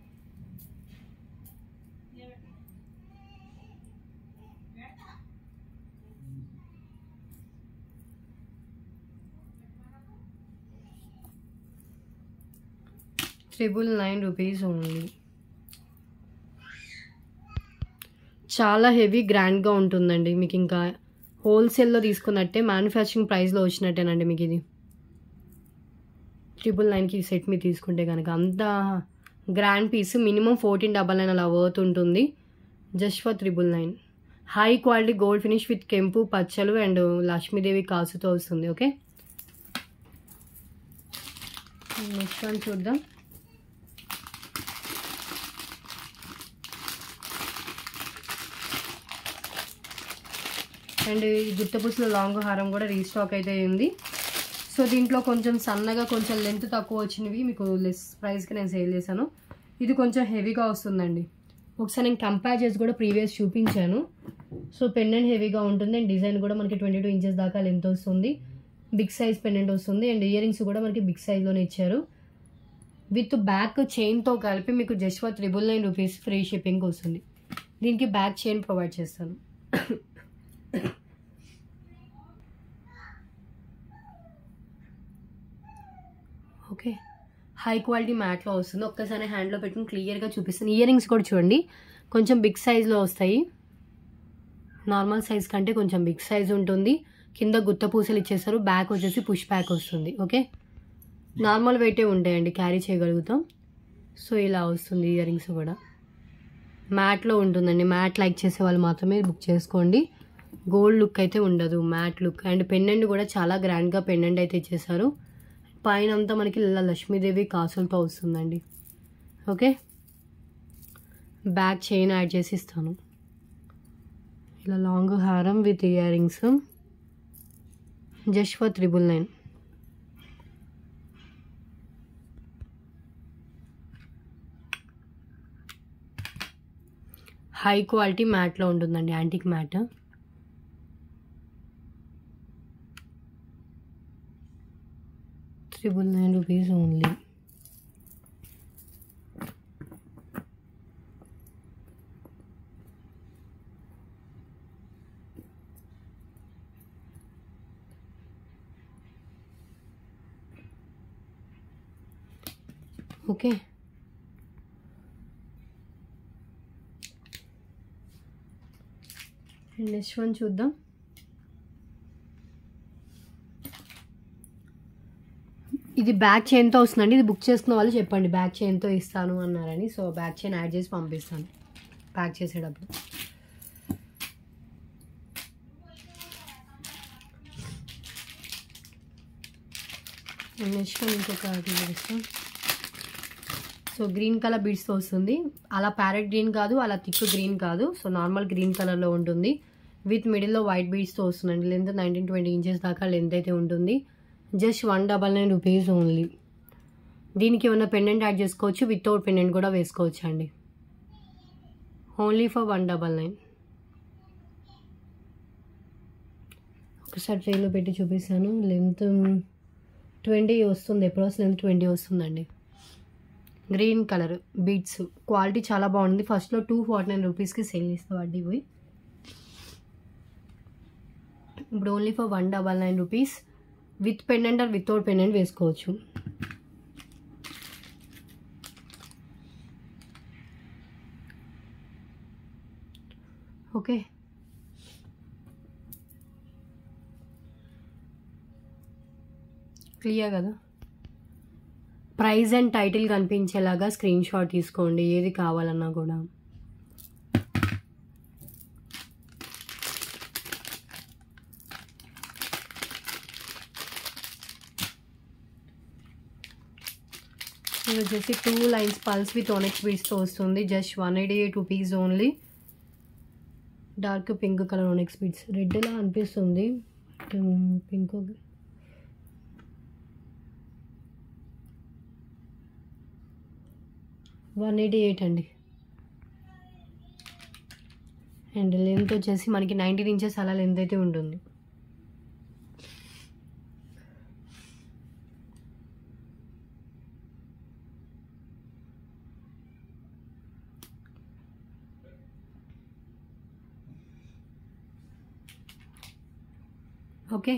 S1: Triple nine rupees only. చాలా హెవీ గ్రాండ్గా ఉంటుందండి. మీకు ఇంకా హోల్సేల్లో తీసుకున్నట్టే, మ్యానుఫ్యాక్చరింగ్ ప్రైస్లో వచ్చినట్టేనండి మీకు ఇది. ట్రిపుల్ నైన్కి సెట్ మీరు తీసుకుంటే కనుక అంత grand piece minimum fourteen double nine అలా వర్త్ ఉంటుంది. Just for triple nine. High quality gold finish with కెంపు పచ్చలు అండ్ లక్ష్మీదేవి కాసుతో వస్తుంది. ఓకే, నెక్స్ట్ వన్ చూద్దాం. అండ్ ఈ గుత్తపూసల లాంగ్ హారం కూడా రీస్టాక్ అయితే ఉంది. సో దీంట్లో కొంచెం సన్నగా కొంచెం లెంత్ తక్కువ వచ్చినవి మీకు లెస్ ప్రైస్కి నేను సేల్ చేశాను. ఇది కొంచెం హెవీగా వస్తుందండి. ఒకసారి నేను కంపేర్ చేసి కూడా ప్రీవియస్ చూపించాను. సో పెండెంట్ హెవీగా ఉంటుంది అండ్ డిజైన్ కూడా మనకి ట్వంటీ టూ ఇంచెస్ దాకా లెంత్ వస్తుంది. బిగ్ సైజ్ పెండెంట్ వస్తుంది అండ్ ఇయర్ రింగ్స్ కూడా మనకి బిగ్ సైజ్లోనే ఇచ్చారు. విత్ బ్యాక్ చైన్తో కలిపి మీకు just for triple nine rupees free shipping వస్తుంది. దీనికి బ్యాక్ చైన్ ప్రొవైడ్ చేస్తాను. ఓకే, హై క్వాలిటీ మ్యాట్లో వస్తుంది. ఒక్కసారి హ్యాండ్లో పెట్టుకుని క్లియర్గా చూపిస్తాను. ఇయర్ రింగ్స్ కూడా చూడండి, కొంచెం బిగ్ సైజ్లో వస్తాయి. నార్మల్ సైజ్ కంటే కొంచెం బిగ్ సైజ్ ఉంటుంది. కింద గుత్త పూసలు ఇచ్చేస్తారు. బ్యాక్ వచ్చేసి పుష్ బ్యాక్ వస్తుంది. ఓకే, నార్మల్ వెయిటే ఉంటాయండి, క్యారీ చేయగలుగుతాం. సో ఇలా వస్తుంది ఇయర్ రింగ్స్ కూడా. మ్యాట్లో ఉంటుందండి. మ్యాట్ లైక్ చేసే వాళ్ళు మాత్రమే బుక్ చేసుకోండి. గోల్డ్ లుక్ అయితే ఉండదు, మ్యాట్ లుక్. అండ్ పెండెంట్ కూడా చాలా గ్రాండ్గా పెండెంట్ అయితే ఇచ్చేసారు. పైన అంతా మనకి లక్ష్మీదేవి కాసులతో వస్తుందండి. ఓకే, బ్యాక్ చైన్ యాడ్ చేసి ఇస్తాను. ఇలా లాంగ్ హారం with ear rings just for triple nine. High quality మ్యాట్లో ఉంటుందండి, antique matte. Triple nine rupees only. Okay, next one చూద్దాం. ఇది బ్యాక్ చైన్తో వస్తుందండి. ఇది బుక్ చేసుకున్న వాళ్ళు చెప్పండి బ్యాక్ చైన్తో ఇస్తాను అన్నారని. సో బ్యాక్ చైన్ యాడ్ చేసి పంపిస్తాను ప్యాక్ చేసేటప్పుడు. నెక్స్ట్ ఇంకొక చూపిస్తాం. సో గ్రీన్ కలర్ బీడ్స్తో వస్తుంది. అలా ప్యారెట్ గ్రీన్ కాదు, అలా థిక్ గ్రీన్ కాదు. సో నార్మల్ గ్రీన్ కలర్లో ఉంటుంది. విత్ మిడిల్లో వైట్ బీడ్స్తో వస్తుందండి. లెంత్ నైన్టీన్ ట్వంటీ ఇంచెస్ దాకా లెంత్ అయితే ఉంటుంది. Just one double nine rupees only. దీనికి ఏమైనా పెండెంట్ యాడ్ చేసుకోవచ్చు, వితౌట్ పెండెంట్ కూడా వేసుకోవచ్చు అండి. Only for one double nine. ఒకసారి ట్రైలో పెట్టి చూపిస్తాను. లెంత్ ట్వంటీ వస్తుంది, ఎప్రోస్ లెంత్ ట్వంటీ వస్తుందండి. గ్రీన్ కలర్ బీడ్స్ క్వాలిటీ చాలా బాగుంది. ఫస్ట్లో టూ ఫార్టీ నైన్ రూపీస్కి సేల్ చేస్తాం వడ్డీ పోయి. ఇప్పుడు only for one double nine rupees. With pendant or without pendant వేసుకోవచ్చు. ఓకే, క్లియర్ కదా. ప్రైస్ అండ్ టైటిల్ కనిపించేలాగా స్క్రీన్ షాట్ తీసుకోండి ఏది కావాలన్నా కూడా. ఇది వచ్చేసి two lines pearls with onyx బీడ్స్తో వస్తుంది. Just one eighty eight rupees only. Dark pink colour onyx beads. రెడ్లా అనిపిస్తుంది, పింక్. వన్ ఎయిటీ ఎయిట్ అండి. అండ్ లెంత్ వచ్చేసి మనకి నైన్టీన్ ఇంచెస్ అలా లెంత్ అయితే ఉంటుంది. ఓకే,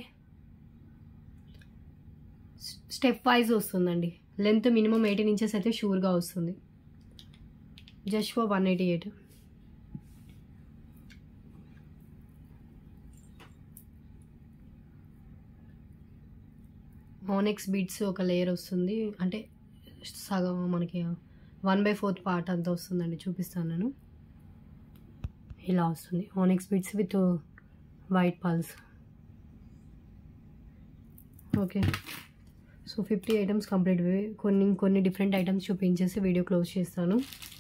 S1: స్టెప్ వైజ్ వస్తుందండి. లెంత్ మినిమం ఎయిటీన్ ఇంచెస్ అయితే షూర్గా వస్తుంది. Just for one eighty eight. Onyx beads ఒక లేయర్ వస్తుంది, అంటే సగం మనకి వన్ బై ఫోర్త్ పార్ట్ అంతా వస్తుందండి. చూపిస్తాను నేను. ఇలా వస్తుంది onyx beads with white pearls. Okay, so fifty items complete. కొన్ని కొన్ని డిఫరెంట్ ఐటమ్స్ చూపించేసి వీడియో క్లోజ్ చేస్తాను.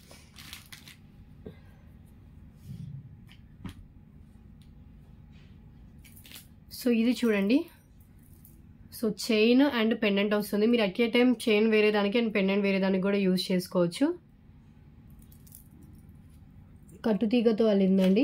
S1: సో ఇది చూడండి. సో చైన్ అండ్ పెండెంట్ వస్తుంది. మీరు అట్ ఏ టైం చైన్ వేరే దానికి అండ్ పెండెంట్ వేరే దానికి కూడా యూజ్ చేసుకోవచ్చు. కట్టుతీగతో అల్లిందండి.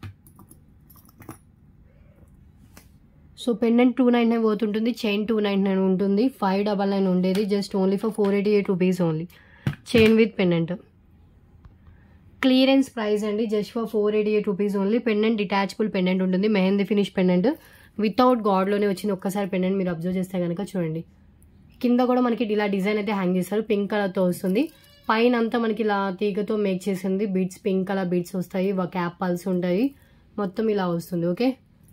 S1: So pendant two nine nine పోతుంటుంది, చైన్ టూ నైన్ నైన్ ఉంటుంది. ఫైవ్ డబల్ నైన్ ఉండేది, just only for four eighty eight rupees only. Chain with pendant clearance price అండి, just for four eighty eight rupees only. Pendant detachable pendant ఉంటుంది, mehndi finish pendant without గాడ్లోనే వచ్చింది. ఒక్కసారి pendant మీరు observe చేస్తే కనుక చూడండి. కింద కూడా మనకి ఇలా డిజైన్ అయితే హ్యాంగ్ చేస్తారు, పింక్ కలర్తో వస్తుంది. పైన అంతా మనకి ఇలా తీగతో మేక్ చేసింది. బీడ్స్ పింక్ కలర్ బీడ్స్ వస్తాయి, క్యాప్ పల్స్ ఉంటాయి, మొత్తం ఇలా వస్తుంది. Okay,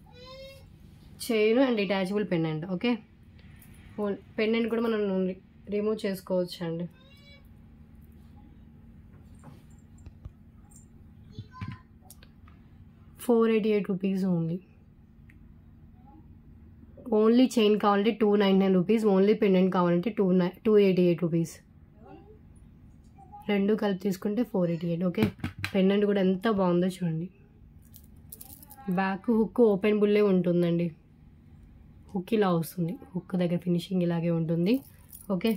S1: chain and detachable pendant. Okay, pendant కూడా మనం రిమూవ్ చేసుకోవచ్చు అండి. Four eighty eight rupees only. Only chain కావాలంటే two nine nine rupees, only pendant కావాలంటే two nine two eighty eight rupees. రెండు కలిపి తీసుకుంటే four eighty eight. Okay, pendant కూడా ఎంత బాగుందో చూడండి. బ్యాక్ హుక్ ఓపెన్ బుల్లే ఉంటుందండి. హుక్ ఇలా వస్తుంది, హుక్ దగ్గర ఫినిషింగ్ ఇలాగే ఉంటుంది. ఓకే,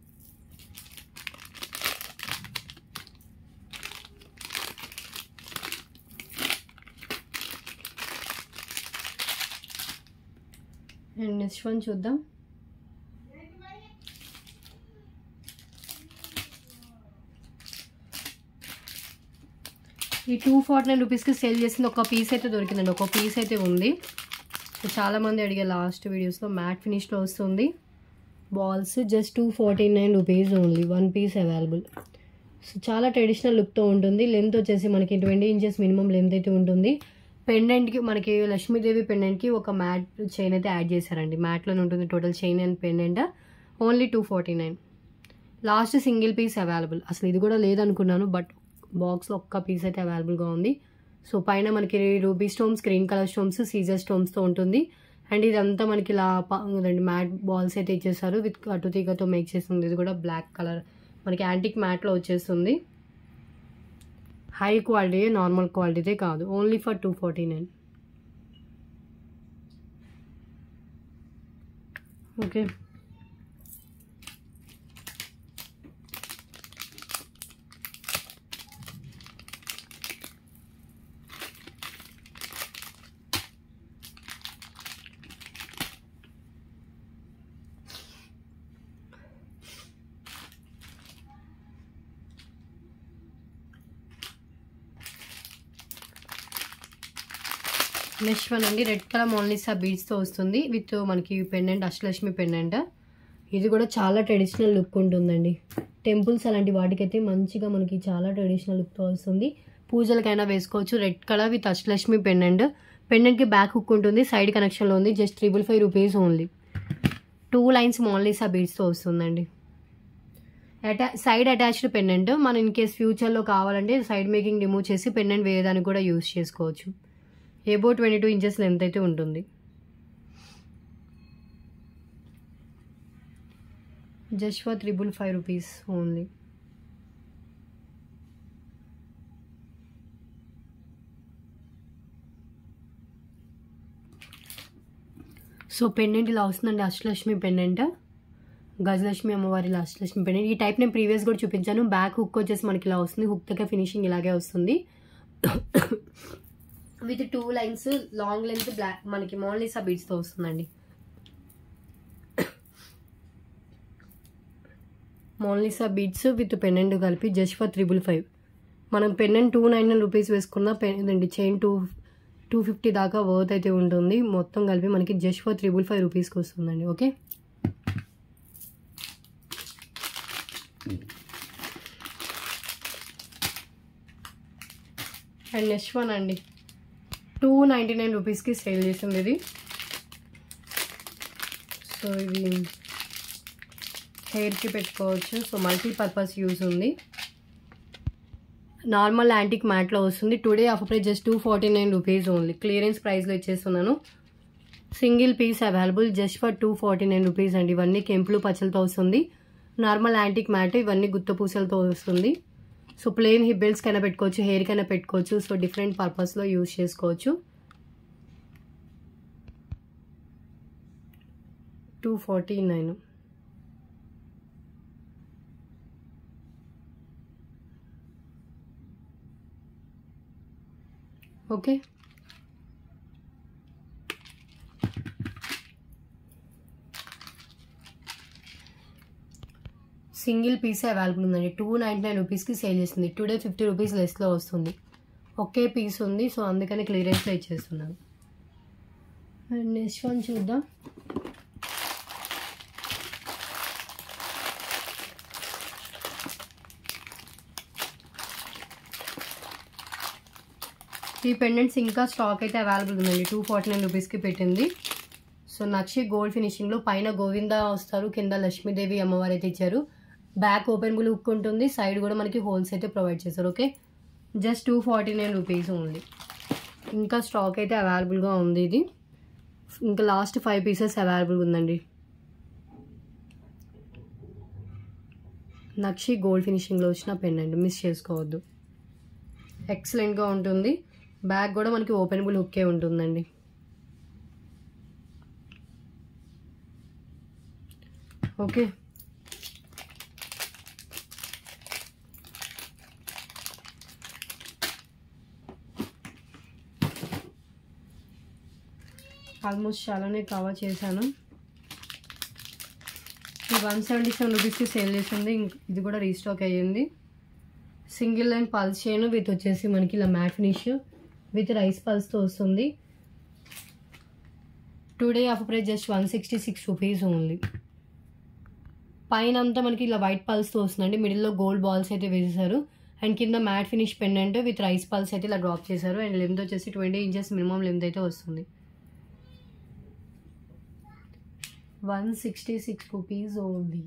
S1: అండ్ నెక్స్ట్ వన్ చూద్దాం. ఈ టూ ఫార్టీ నైన్ రూపీస్కి సేల్ చేసింది ఒక పీస్ అయితే దొరికిందండి, ఒక పీస్ అయితే ఉంది. సో చాలామంది అడిగే లాస్ట్ వీడియోస్లో మ్యాట్ ఫినిష్లో వస్తుంది. Balls just two forty nine rupees only, one piece available. So చాలా ట్రెడిషనల్ లుక్తో ఉంటుంది. లెంత్ వచ్చేసి మనకి ట్వంటీ ఇంచెస్ మినిమం లెంత్ అయితే ఉంటుంది. పెండెంట్కి మనకి లక్ష్మీదేవి పెండెంట్కి ఒక మ్యాట్ చైన్ అయితే యాడ్ చేశారండి. మ్యాట్లోనే ఉంటుంది total chain and pendant. Only two forty nine. Last single piece available. అసలు ఇది కూడా లేదనుకున్నాను, బట్ బాక్స్లో ఒక్క పీస్ అయితే అవైలబుల్గా ఉంది. సో పైన మనకి ruby stones, green colour stones, సీజర్ స్టోన్స్తో ఉంటుంది. అండ్ ఇదంతా మనకి ఇలా మ్యాట్ బాల్స్ అయితే ఇచ్చేసారు విత్ అటుతీగతో మేక్ చేస్తుంది. ఇది కూడా బ్లాక్ కలర్ మనకి యాంటిక్ మ్యాట్లో వచ్చేస్తుంది. హై క్వాలిటీ, నార్మల్ క్వాలిటీతే కాదు. Only for two forty nine. Okay, next one అండి. రెడ్ కలర్ మోనాలిసా బీడ్స్తో వస్తుంది విత్ మనకి పెండెంట్, అష్టలక్ష్మి పెండెంట్. ఇది కూడా చాలా ట్రెడిషనల్ లుక్ ఉంటుందండి. టెంపుల్స్ అలాంటి వాటికైతే మంచిగా మనకి చాలా ట్రెడిషనల్ లుక్తో వస్తుంది. పూజలకైనా వేసుకోవచ్చు. Red colour with Ashtalakshmi pendant. పెండెంట్కి బ్యాక్ హుక్ ఉంటుంది, సైడ్ కనెక్షన్లో ఉంది. Just triple five rupees only. Two lines Mona Lisa బీడ్స్తో వస్తుందండి. అటా సైడ్ అటాచ్డ్ పెండెంట్. మనం ఇన్ కేస్ ఫ్యూచర్లో కావాలంటే సైడ్ మేకింగ్ రిమూవ్ చేసి పెండెంట్ వేయడానికి కూడా యూజ్ చేసుకోవచ్చు. Above twenty two inches length అయితే ఉంటుంది. Just for triple five rupees only. So pendant ఇలా వస్తుందండి, అష్టలక్ష్మి పెండెంట్. గజలక్ష్మి అమ్మవారి అష్టలక్ష్మి పెండెంట్. ఈ టైప్ నేను ప్రీవియస్ కూడా చూపించాను. బ్యాక్ హుక్ వచ్చేసి మనకి ఇలా వస్తుంది, హుక్ దగ్గర ఫినిషింగ్ ఇలాగే వస్తుంది. With two lines long length black మనకి మోనాలిసా బీడ్స్తో వస్తుందండి. మోనాలిసా బీడ్స్ విత్ పెండెంట్ కలిపి జస్ట్ ఫర్ త్రిబుల్ ఫైవ్. మనం pendant two nine nine rupees వేసుకున్న ఇదండి చైన్ టూ టూ ఫిఫ్టీ దాకా వర్త్ అయితే ఉంటుంది. మొత్తం కలిపి మనకి జస్ట్ ఫర్ త్రిబుల్ ఫైవ్ రూపీస్కి వస్తుందండి. ఓకే, అండ్ నెక్స్ట్ వన్ అండి టూ నైంటీ నైన్ రూపీస్కి సేల్ చేసింది ఇది. సో ఇది హెయిర్కి పెట్టుకోవచ్చు. సో మల్టీపర్పస్ యూజ్ ఉంది. నార్మల్ యాంటిక్ మ్యాట్లో వస్తుంది. Today offer price just two forty nine rupees only. Clearance ప్రైస్లో ఇచ్చేస్తున్నాను. Single piece available just for two forty nine rupees అండి. ఇవన్నీ కెంపులు పచ్చలతో వస్తుంది. నార్మల్ యాంటిక్ మ్యాట్, ఇవన్నీ గుత్త పూసలతో వస్తుంది. సో ప్లెయిన్ హిప్ బెల్ట్స్ కైనా పెట్టుకోవచ్చు, హెయిర్ కైనా పెట్టుకోవచ్చు. సో డిఫరెంట్ పర్పస్లో యూజ్ చేసుకోవచ్చు. Two forty nine. Okay, single piece available ఉందండి. టూ నైంటీ నైన్ రూపీస్కి సేల్ చేస్తుంది. టుడే ఫిఫ్టీ రూపీస్ లెస్లో వస్తుంది. ఒకే పీస్ ఉంది. సో అందుకని క్లియరెన్స్లో ఇచ్చేస్తున్నాను. అండ్ నెక్స్ట్ వన్ చూద్దాం. ఈ పెండెంట్స్ ఇంకా స్టాక్ అయితే అవైలబుల్ ఉందండి. టూ ఫార్టీ నైన్ రూపీస్కి పెట్టింది. సో నక్షి గోల్డ్ ఫినిషింగ్లో పైన గోవింద వస్తారు, కింద లక్ష్మీదేవి అమ్మవారు అయితే ఇచ్చారు. బ్యాక్ ఓపెన్ బుల్ హుక్ ఉంటుంది. సైడ్ కూడా మనకి హోల్స్ అయితే ప్రొవైడ్ చేస్తారు. Okay, just two forty nine rupees only. ఇంకా స్టాక్ అయితే అవైలబుల్గా ఉంది. ఇది ఇంకా లాస్ట్ ఫైవ్ పీసెస్ అవైలబుల్ ఉందండి. నక్షి గోల్డ్ ఫినిషింగ్లో వచ్చిన పెండెంట్ మిస్ చేసుకోవద్దు. ఎక్సలెంట్గా ఉంటుంది. బ్యాక్ కూడా మనకి ఓపెనబుల్ హుక్కే ఉంటుందండి. ఓకే, ఆల్మోస్ట్ చాలానే కవర్ చేశాను. వన్ సెవెంటీ సెవెన్ రూపీస్కి సేల్ చేసింది. ఇది కూడా రీస్టాక్ అయ్యింది. Single line pearls chain with వచ్చేసి మనకి ఇలా మ్యాట్ ఫినిష్ విత్ రైస్ పల్స్తో వస్తుంది. Today offer price just one sixty six rupees only. పైన అంతా మనకి ఇలా వైట్ పల్స్తో వస్తుందండి. మిడిల్లో గోల్డ్ బాల్స్ అయితే వేసేసారు. అండ్ కింద matte finish pendant with rice pearls అయితే ఇలా డ్రాప్ చేశారు. అండ్ లెంత్ వచ్చేసి ట్వంటీ ఇంచెస్ మినిమం లెంత్ అయితే వస్తుంది. One sixty six rupees only.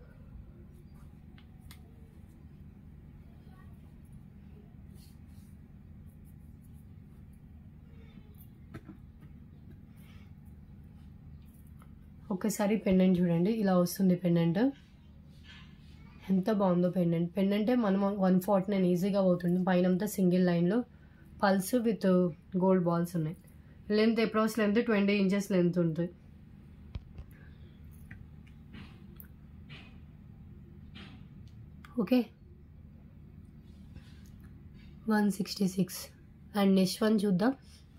S1: ఒకసారి పెండెంట్ చూడండి, ఇలా వస్తుంది పెండెంట్. ఎంత బాగుందో పెండెంట్. పెండెంటే మనం వన్ ఫార్టీ నైన్ ఈజీగా అవుతుంది. పైన అంతా సింగిల్ లైన్లో పల్స్ విత్ గోల్డ్ బాల్స్ ఉన్నాయి. Length approx length twenty inches length ఉంటుంది. Okay, one sixty six. And next one చూద్దాం.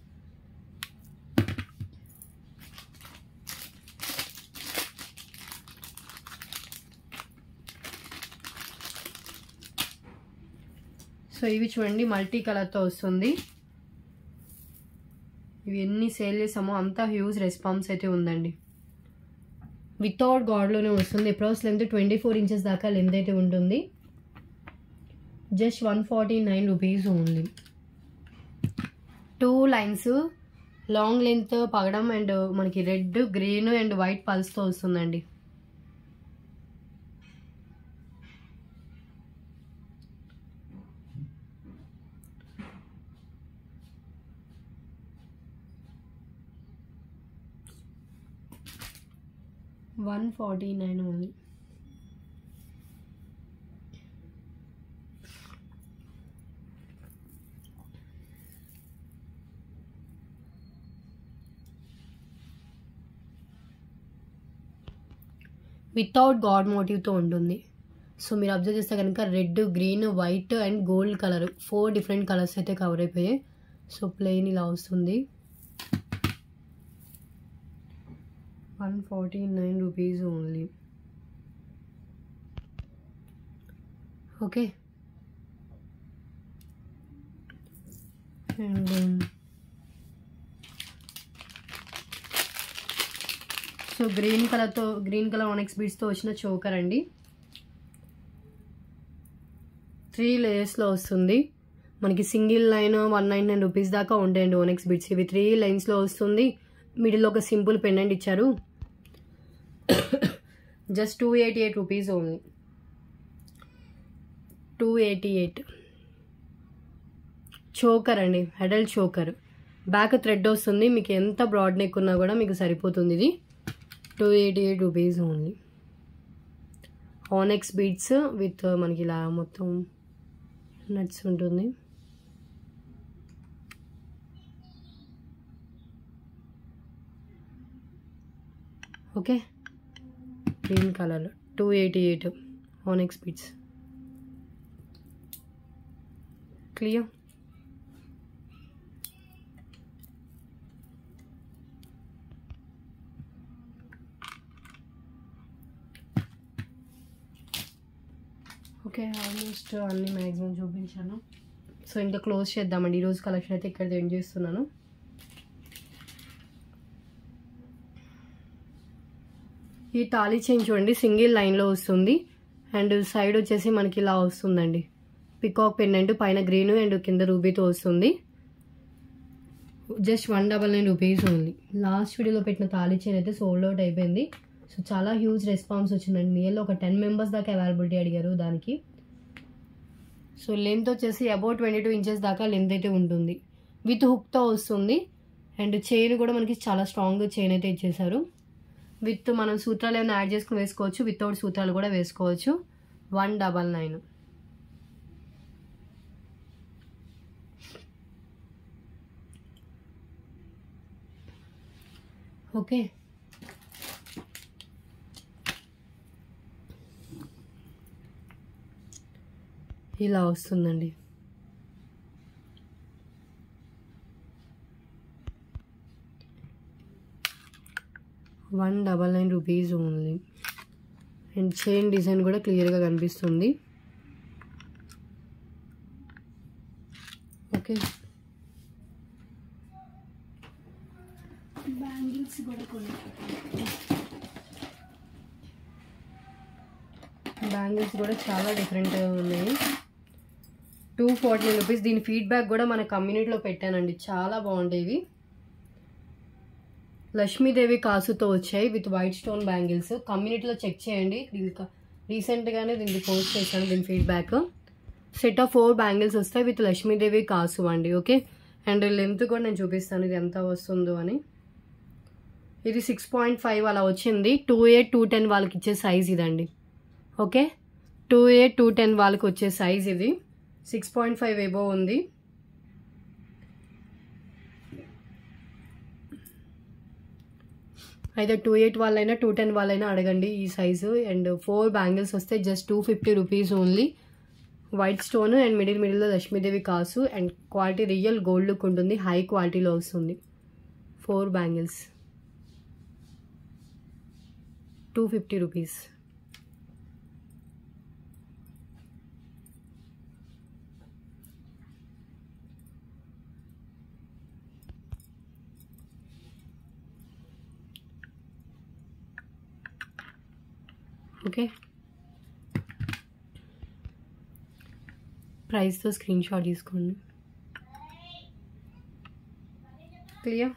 S1: సో ఇవి చూడండి, మల్టీ కలర్తో వస్తుంది. ఇవి ఎన్ని సేల్ చేసామో అంతా హ్యూజ్ రెస్పాన్స్ అయితే ఉందండి. వితౌట్ గాడ్లోనే వస్తుంది. Approx length twenty four inches దాకా లెంత్ అయితే ఉంటుంది. Just one forty nine rupees only. Two lines long length పగడం అండ్ మనకి రెడ్ గ్రీన్ అండ్ వైట్ పల్స్తో వస్తుందండి. One forty nine only. Without god మోటివ్తో ఉంటుంది. సో మీరు అబ్జర్వ్ చేస్తే కనుక red green white and gold colour four different colours అయితే కవర్ అయిపోయాయి. సో ప్లెయిన్ ఇలా వస్తుంది. One forty nine rupees only. Okay, and so green కలర్తో గ్రీన్ కలర్ ఆనెక్స్ బీడ్స్తో వచ్చిన చోకర్ అండి. త్రీ లేయర్స్లో వస్తుంది మనకి. Single line one nine nine rupees దాకా ఉంటాయండి ఓనెక్స్ బీడ్స్. ఇవి త్రీ లైన్స్లో వస్తుంది. మిడిల్లో ఒక సింపుల్ పెండెంట్ ఇచ్చారు. Just two eighty eight rupees only. Two eighty eight choker అండి, అడల్ట్ చోకర్. బ్యాక్ థ్రెడ్ వస్తుంది. మీకు ఎంత బ్రాడ్ నెక్ ఉన్నా కూడా మీకు సరిపోతుంది. ఇది two eighty eight rupees only. Onyx beads with మనకి ఇలా మొత్తం నట్స్ ఉంటుంది. Okay, green colour two eighty eight onyx beads. Clear? Okay, almost అన్ని మ్యాక్సిమం చూపించాను. సో ఇంకా క్లోజ్ చేద్దామండి. ఈరోజు కలెక్షన్ అయితే ఇక్కడ ఎండ్ చేస్తున్నాను. ఈ తాళీ చైన్ చూడండి, సింగిల్ లైన్లో వస్తుంది. అండ్ సైడ్ వచ్చేసి మనకి ఇలా వస్తుందండి, పికాక్ పెండెంట్, పైన గ్రీన్ అండ్ కింద రూబీతో వస్తుంది. Just one double nine rupees only. Last వీడియోలో పెట్టిన తాళీ చైన్ అయితే సోల్డ్ అవుట్ అయిపోయింది. సో చాలా హ్యూజ్ రెస్పాన్స్ వచ్చిందండి. నియర్లో ఒక టెన్ మెంబర్స్ దాకా అవైలబిలిటీ అడిగారు దానికి. సో లెంత్ వచ్చేసి అబౌట్ ట్వంటీ టూ ఇంచెస్ దాకా లెంత్ అయితే ఉంటుంది. విత్ హుక్తో వస్తుంది. అండ్ చైన్ కూడా మనకి చాలా స్ట్రాంగ్ చైన్ అయితే ఇచ్చేసారు. విత్ మనం సూత్రాలు ఏమైనా యాడ్ చేసుకుని వేసుకోవచ్చు, వితౌట్ సూత్రాలు కూడా వేసుకోవచ్చు. One double nine. ఓకే, ఇలా వస్తుందండి. One double nine rupees only. And chain design కూడా క్లియర్గా కనిపిస్తుంది. ఓకే, బ్యాంగిల్స్ కూడా కొన్ని బ్యాంగిల్స్ కూడా చాలా డిఫరెంట్గా ఉన్నాయి. Two forty nine rupees. దీని ఫీడ్బ్యాక్ కూడా మన కమ్యూనిటీలో పెట్టానండి, చాలా బాగుండేవి. లక్ష్మీదేవి కాసుతో వచ్చాయి విత్ వైట్ స్టోన్ బ్యాంగిల్స్. కమ్యూనిటీలో చెక్ చేయండి. దీనికి రీసెంట్గానే దీనికి పోస్ట్ చేశాను దీని feedback. Set of four bangles వస్తాయి విత్ లక్ష్మీదేవి కాసు అండి. ఓకే, అండ్ లెంత్ కూడా నేను చూపిస్తాను ఇది ఎంత వస్తుందో అని. ఇది సిక్స్ పాయింట్ ఫైవ్ అలా వచ్చింది. టూ ఎయిట్ టూ టెన్ వాళ్ళకి ఇచ్చే సైజ్ ఇదండి. Okay, two eight to two వాళ్ళకి వచ్చే సైజ్ ఇది. సిక్స్ పాయింట్ ఫైవ్ ఎబో ఉంది. అయితే టూ ఎయిట్ వాళ్ళైనా టూ టెన్ వాళ్ళైనా అడగండి ఈ సైజు. అండ్ ఫోర్ బ్యాంగిల్స్ వస్తే just two fifty rupees only. White stone and middle మిడిల్లో లక్ష్మీదేవి కాసు. And quality real gold look ఉంటుంది, హై క్వాలిటీలో వస్తుంది. Four bangles two fifty rupees. Okay, ప్రైస్తో స్క్రీన్ షాట్ తీసుకోండి. క్లియర్?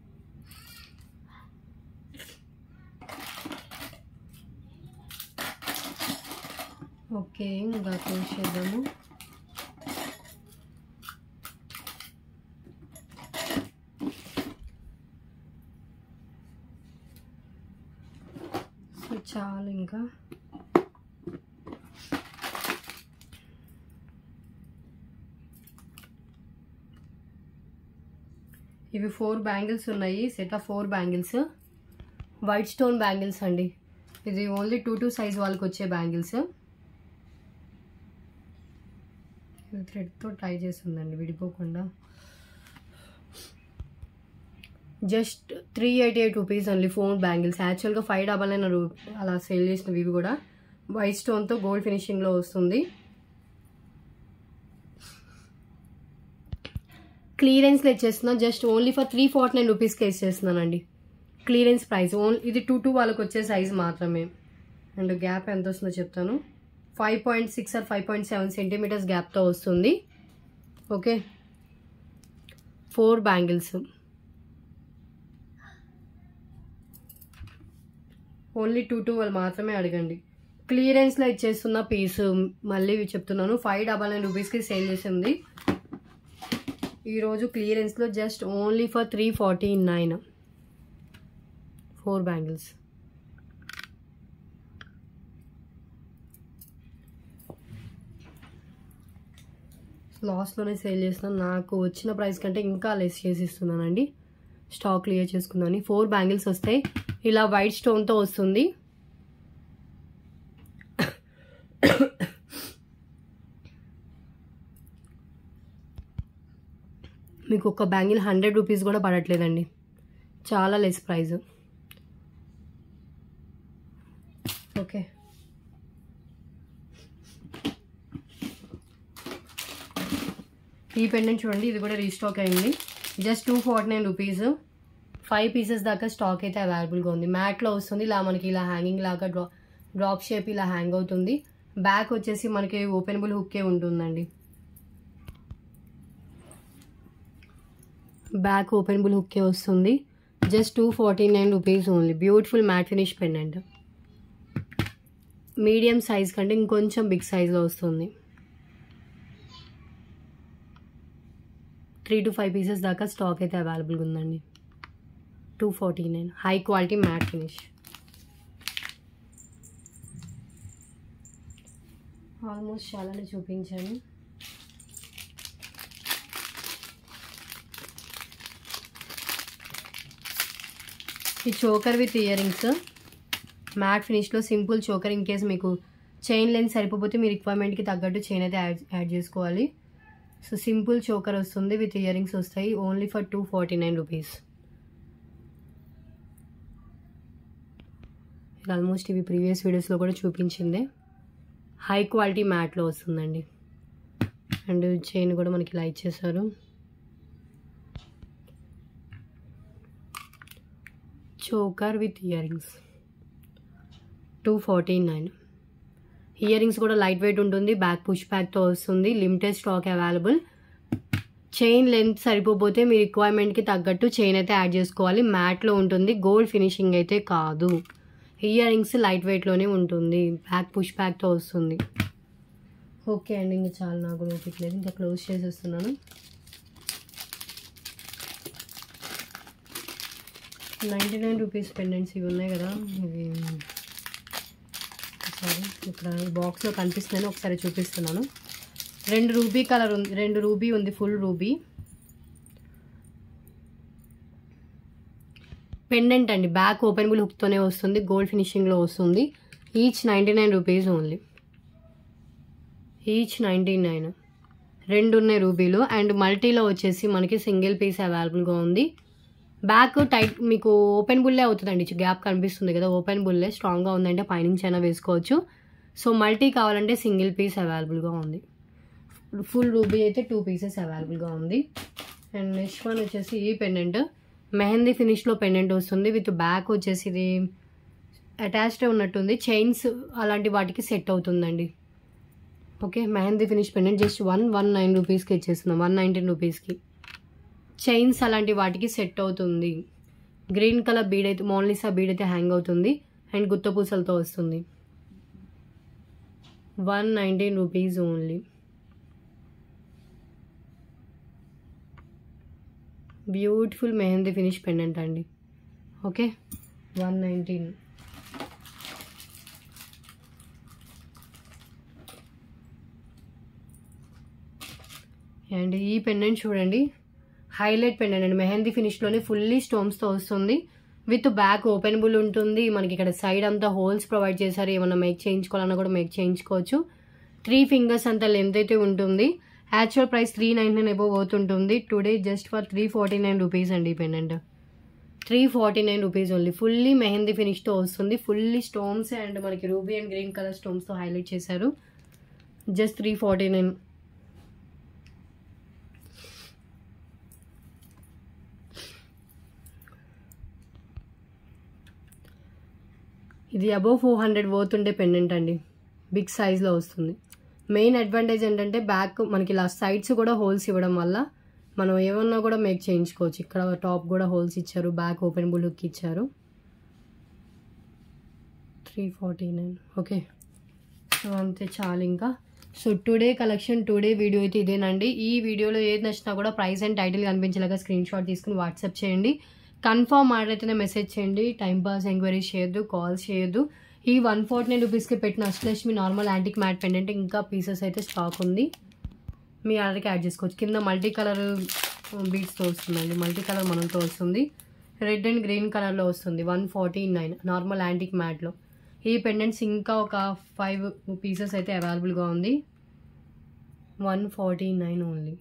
S1: ఓకే, ఇంకా క్లోజ్ చేద్దాము. సో చాలు ఇంకా. ఇవి ఫోర్ బ్యాంగిల్స్ ఉన్నాయి. Set of four bangles, white stone bangles అండి. ఇది ఓన్లీ టూ టూ సైజ్ వాళ్ళకి వచ్చే బ్యాంగిల్స్. ఇది థ్రెడ్తో ట్రై చేస్తుందండి విడిపోకుండా. Just three eighty eight rupees only four bangles. యాక్చువల్గా ఫైవ్ డబల్ నైన్ అలా సేల్ చేసినవి. ఇవి కూడా వైట్ స్టోన్తో గోల్డ్ ఫినిషింగ్లో వస్తుంది. క్లియరెన్స్లో ఇచ్చేస్తున్నాను. Just only for three forty nine రూపీస్కి ఇచ్చేస్తున్నానండి. Clearance price. ఓన్లీ ఇది టూ టూ వాళ్ళకి వచ్చే సైజ్ మాత్రమే. అండ్ గ్యాప్ ఎంత వస్తుందో చెప్తాను. Five point six or five point seven centimetres గ్యాప్తో వస్తుంది. Okay, four bangles. Only two two వాళ్ళు మాత్రమే అడగండి. క్లియరెన్స్లో ఇచ్చేస్తున్న పీస్ మళ్ళీ చెప్తున్నాను. ఫైవ్ డబల్ నైన్ రూపీస్కి సేల్ చేసింది. ఈరోజు క్లియరెన్స్లో just only for three forty nine four bangles. లాస్ట్లోనే సేల్ చేస్తున్నాను. నాకు వచ్చిన ప్రైస్ కంటే ఇంకా లెస్ చేసి ఇస్తున్నానండి. స్టాక్ క్లియర్ చేసుకున్నాను. ఫోర్ బ్యాంగిల్స్ వస్తాయి. ఇలా వైట్ స్టోన్తో వస్తుంది. మీకు ఒక బ్యాంగిల్ హండ్రెడ్ రూపీస్ కూడా పడట్లేదండి. చాలా లెస్ ప్రైస్. ఓకే, ఈ పెండెంట్ చూడండి. ఇది కూడా రీస్టాక్ అయింది. Just two forty nine rupees. Five pieces దాకా స్టాక్ అయితే అవైలబుల్గా ఉంది. మ్యాట్లో వస్తుంది. ఇలా మనకి ఇలా హ్యాంగింగ్ లాగా డ్రా డ్రాప్ షేప్ ఇలా హ్యాంగ్ అవుతుంది. బ్యాక్ వచ్చేసి మనకి ఓపెనబుల్ హుక్కే ఉంటుందండి. బ్యాక్ ఓపెనబుల్ హుక్కే వస్తుంది. Just two forty nine rupees only. Beautiful matte finish pendant. Medium size కంటే ఇంకొంచెం బిగ్ సైజ్లో వస్తుంది. త్రీ టు ఫైవ్ పీసెస్ దాకా స్టాక్ అయితే అవైలబుల్గా ఉందండి. Two forty nine high quality matte finish. Almost చాలానే చూపించాను. ఈ choker with ear rings matte ఫినిష్లో సింపుల్ చోకర్. ఇన్ కేసు మీకు చైన్ లెంత్ సరిపోతే మీ రిక్వైర్మెంట్కి తగ్గట్టు చైన్ అయితే యాడ్ యాడ్ చేసుకోవాలి. సో సింపుల్ చోకర్ వస్తుంది విత్ ఇయర్ రింగ్స్ వస్తాయి. Only for two forty nine rupees. Almost ఇవి ప్రీవియస్ వీడియోస్లో కూడా చూపించిందే. హై క్వాలిటీ మ్యాట్లో వస్తుందండి. అండ్ చైన్ కూడా మనకి ఇలా ఇచ్చేసారు. Choker with ear rings two forty nine. Ear rings కూడా లైట్ వెయిట్ ఉంటుంది. బ్యాక్ పుష్ బ్యాక్తో వస్తుంది. Limited stock available. Chain length సరిపోతే మీ రిక్వైర్మెంట్కి తగ్గట్టు చైన్ అయితే యాడ్ చేసుకోవాలి. మ్యాట్లో ఉంటుంది. గోల్డ్ ఫినిషింగ్ అయితే కాదు. ఇయర్ రింగ్స్ లైట్ వెయిట్లోనే ఉంటుంది. బ్యాక్ పుష్ బ్యాక్తో వస్తుంది. ఓకే అండి, ఇంకా చాలా నాకు ఓపిక లేదు. ఇంకా క్లోజ్ చేసేస్తున్నాను. నైంటీ నైన్ రూపీస్ పెండెంట్స్ ఇవి ఉన్నాయి కదా, ఇవి సారీ ఇక్కడ బాక్స్లో కనిపిస్తున్నాను. ఒకసారి చూపిస్తున్నాను. రెండు రూబీ కలర్ ఉంది. రెండు రూబీ ఉంది. ఫుల్ రూబీ పెండెంట్ అండి. బ్యాక్ ఓపెనబుల్ హుక్తోనే వస్తుంది. గోల్డ్ ఫినిషింగ్లో వస్తుంది. Each ninety nine rupees only. Each ninety nine. రెండు ఉన్నాయి రూబీలు. అండ్ మల్టీలో వచ్చేసి మనకి సింగిల్ పీస్ అవైలబుల్గా ఉంది. బ్యాక్ టైట్ మీకు ఓపెన్ బుల్లే అవుతుందండి. గ్యాప్ కనిపిస్తుంది కదా, ఓపెన్ బుల్లే. స్ట్రాంగ్గా ఉందంటే పైనుంచి అయినా వేసుకోవచ్చు. సో మల్టీ కావాలంటే సింగిల్ పీస్ అవైలబుల్గా ఉంది. ఫుల్ రూబీ అయితే టూ పీసెస్ అవైలబుల్గా ఉంది. అండ్ నెక్స్ట్ వన్ వచ్చేసి ఈ పెండెంట్ మెహందీ ఫినిష్లో పెండెంట్ వస్తుంది. విత్ బ్యాక్ వచ్చేసి ఇది అటాచ్డ్ ఉన్నట్టుంది. చైన్స్ అలాంటి వాటికి సెట్ అవుతుందండి. Okay, mehndi finish pendant just one one nine రూపీస్కి ఇచ్చేస్తున్నాం. వన్ నైన్టీన్ రూపీస్కి చైన్స్ అలాంటి వాటికి సెట్ అవుతుంది. గ్రీన్ కలర్ బీడ్ అయితే మోనాలిసా బీడ్ అయితే హ్యాంగ్ అవుతుంది. అండ్ గుత్త పూసలతో వస్తుంది. One nineteen rupees only. Beautiful mehndi finish pendant అండి. Okay, one nineteen. అండ్ ఈ పెండెంట్ చూడండి, హైలైట్ పెండెంట్ అండి. మెహందీ ఫినిష్లోనే ఫుల్లీ స్టోన్స్తో వస్తుంది. విత్ బ్యాక్ ఓపెనబుల్ ఉంటుంది. మనకి ఇక్కడ సైడ్ అంతా హోల్స్ ప్రొవైడ్ చేశారు. ఏమన్నా మేక్ చేయించుకోవాలన్నా కూడా మేక్ చేయించుకోవచ్చు. త్రీ ఫింగర్స్ అంత లెంత్ అయితే ఉంటుంది. Actual price three ninety nine above పోతుంటుంది. Today just for three forty nine rupees అండి ఈ pendant. Three forty nine rupees only. Fully mehndi ఫినిష్తో వస్తుంది. ఫుల్లీ స్టోన్స్ అండ్ మనకి రూబీ అండ్ గ్రీన్ కలర్ స్టోన్స్తో హైలైట్ చేశారు. Just three forty nine. ఇది above four hundred worth ఉండే పెండెంట్ అండి. బిగ్ సైజ్లో వస్తుంది. మెయిన్ అడ్వాంటేజ్ ఏంటంటే బ్యాక్ మనకి ఇలా సైడ్స్ కూడా హోల్స్ ఇవ్వడం వల్ల మనం ఏమన్నా కూడా మేక్ చేయించుకోవచ్చు. ఇక్కడ టాప్ కూడా హోల్స్ ఇచ్చారు, బ్యాక్ ఓపెనబుల్ హుక్ ఇచ్చారు. Three forty nine okay. So అంతే చాలు ఇంకా. So today collection, today video అయితే ఇదేనండి. ఈ వీడియోలో ఏది నచ్చినా కూడా ప్రైస్ అండ్ టైటిల్ కనిపించేలాగా స్క్రీన్ షాట్ తీసుకుని వాట్సాప్ చేయండి. కన్ఫర్మ్ ఆర్డర్ అయితేనే మెసేజ్ చేయండి. టైంపాస్ ఎంక్వైరీస్ చేయొద్దు, కాల్స్ చేయొద్దు. ఈ వన్ ఫార్టీ నైన్ రూపీస్కి పెట్టిన Ashtalakshmi normal antique matte pendant ఇంకా పీసెస్ అయితే స్టాక్ ఉంది. మీ ఆర్డర్కి యాడ్ చేసుకోవచ్చు. కింద మల్టీ కలర్ బీడ్స్తో వస్తుందండి. మల్టీ కలర్ మనంతో వస్తుంది. రెడ్ అండ్ గ్రీన్ కలర్లో వస్తుంది. One forty nine normal antique మ్యాట్లో. ఈ పెండెంట్స్ ఇంకా ఒక ఫైవ్ పీసెస్ అయితే అవైలబుల్గా ఉంది. One forty nine only.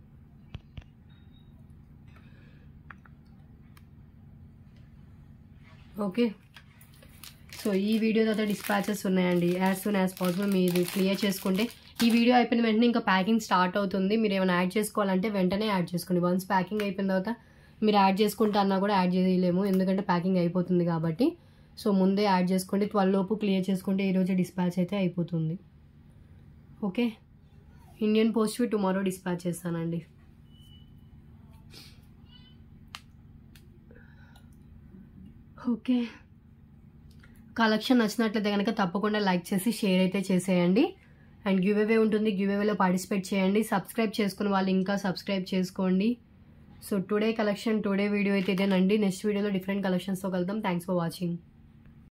S1: Okay. So ఈ వీడియో తర్వాత డిస్పాచెస్ ఉన్నాయండి. యాజ్ సూన్ యాజ్ పాసిబుల్ మీరు క్లియర్ చేసుకుంటే ఈ వీడియో అయిపోయిన వెంటనే ఇంకా ప్యాకింగ్ స్టార్ట్ అవుతుంది. మీరు ఏమైనా యాడ్ చేసుకోవాలంటే వెంటనే యాడ్ చేసుకోండి. వన్స్ ప్యాకింగ్ అయిపోయిన తర్వాత మీరు యాడ్ చేసుకుంటే అన్నా కూడా యాడ్ చేయలేము, ఎందుకంటే ప్యాకింగ్ అయిపోతుంది కాబట్టి. సో ముందే యాడ్ చేసుకోండి. ట్వెల్వ్ లోపు క్లియర్ చేసుకుంటే ఈరోజు డిస్పాచ్ అయితే అయిపోతుంది. ఓకే. ఇండియన్ పోస్ట్వి టుమారో డిస్పాచ్ చేస్తానండి. ఓకే. కలెక్షన్ నచ్చినట్లయితే కనుక తప్పకుండా లైక్ చేసి షేర్ అయితే చేసేయండి. అండ్ గివ్ అవే ఉంటుంది, గివ్ అవేలో పార్టిసిపేట్ చేయండి. సబ్స్క్రైబ్ చేసుకున్న వాళ్ళు ఇంకా సబ్స్క్రైబ్ చేసుకోండి. So today collection, today video అయితే ఇదేనండి. నెక్స్ట్ వీడియోలో డిఫరెంట్ కలెక్షన్స్తో కలుద్దాం. Thanks for watching.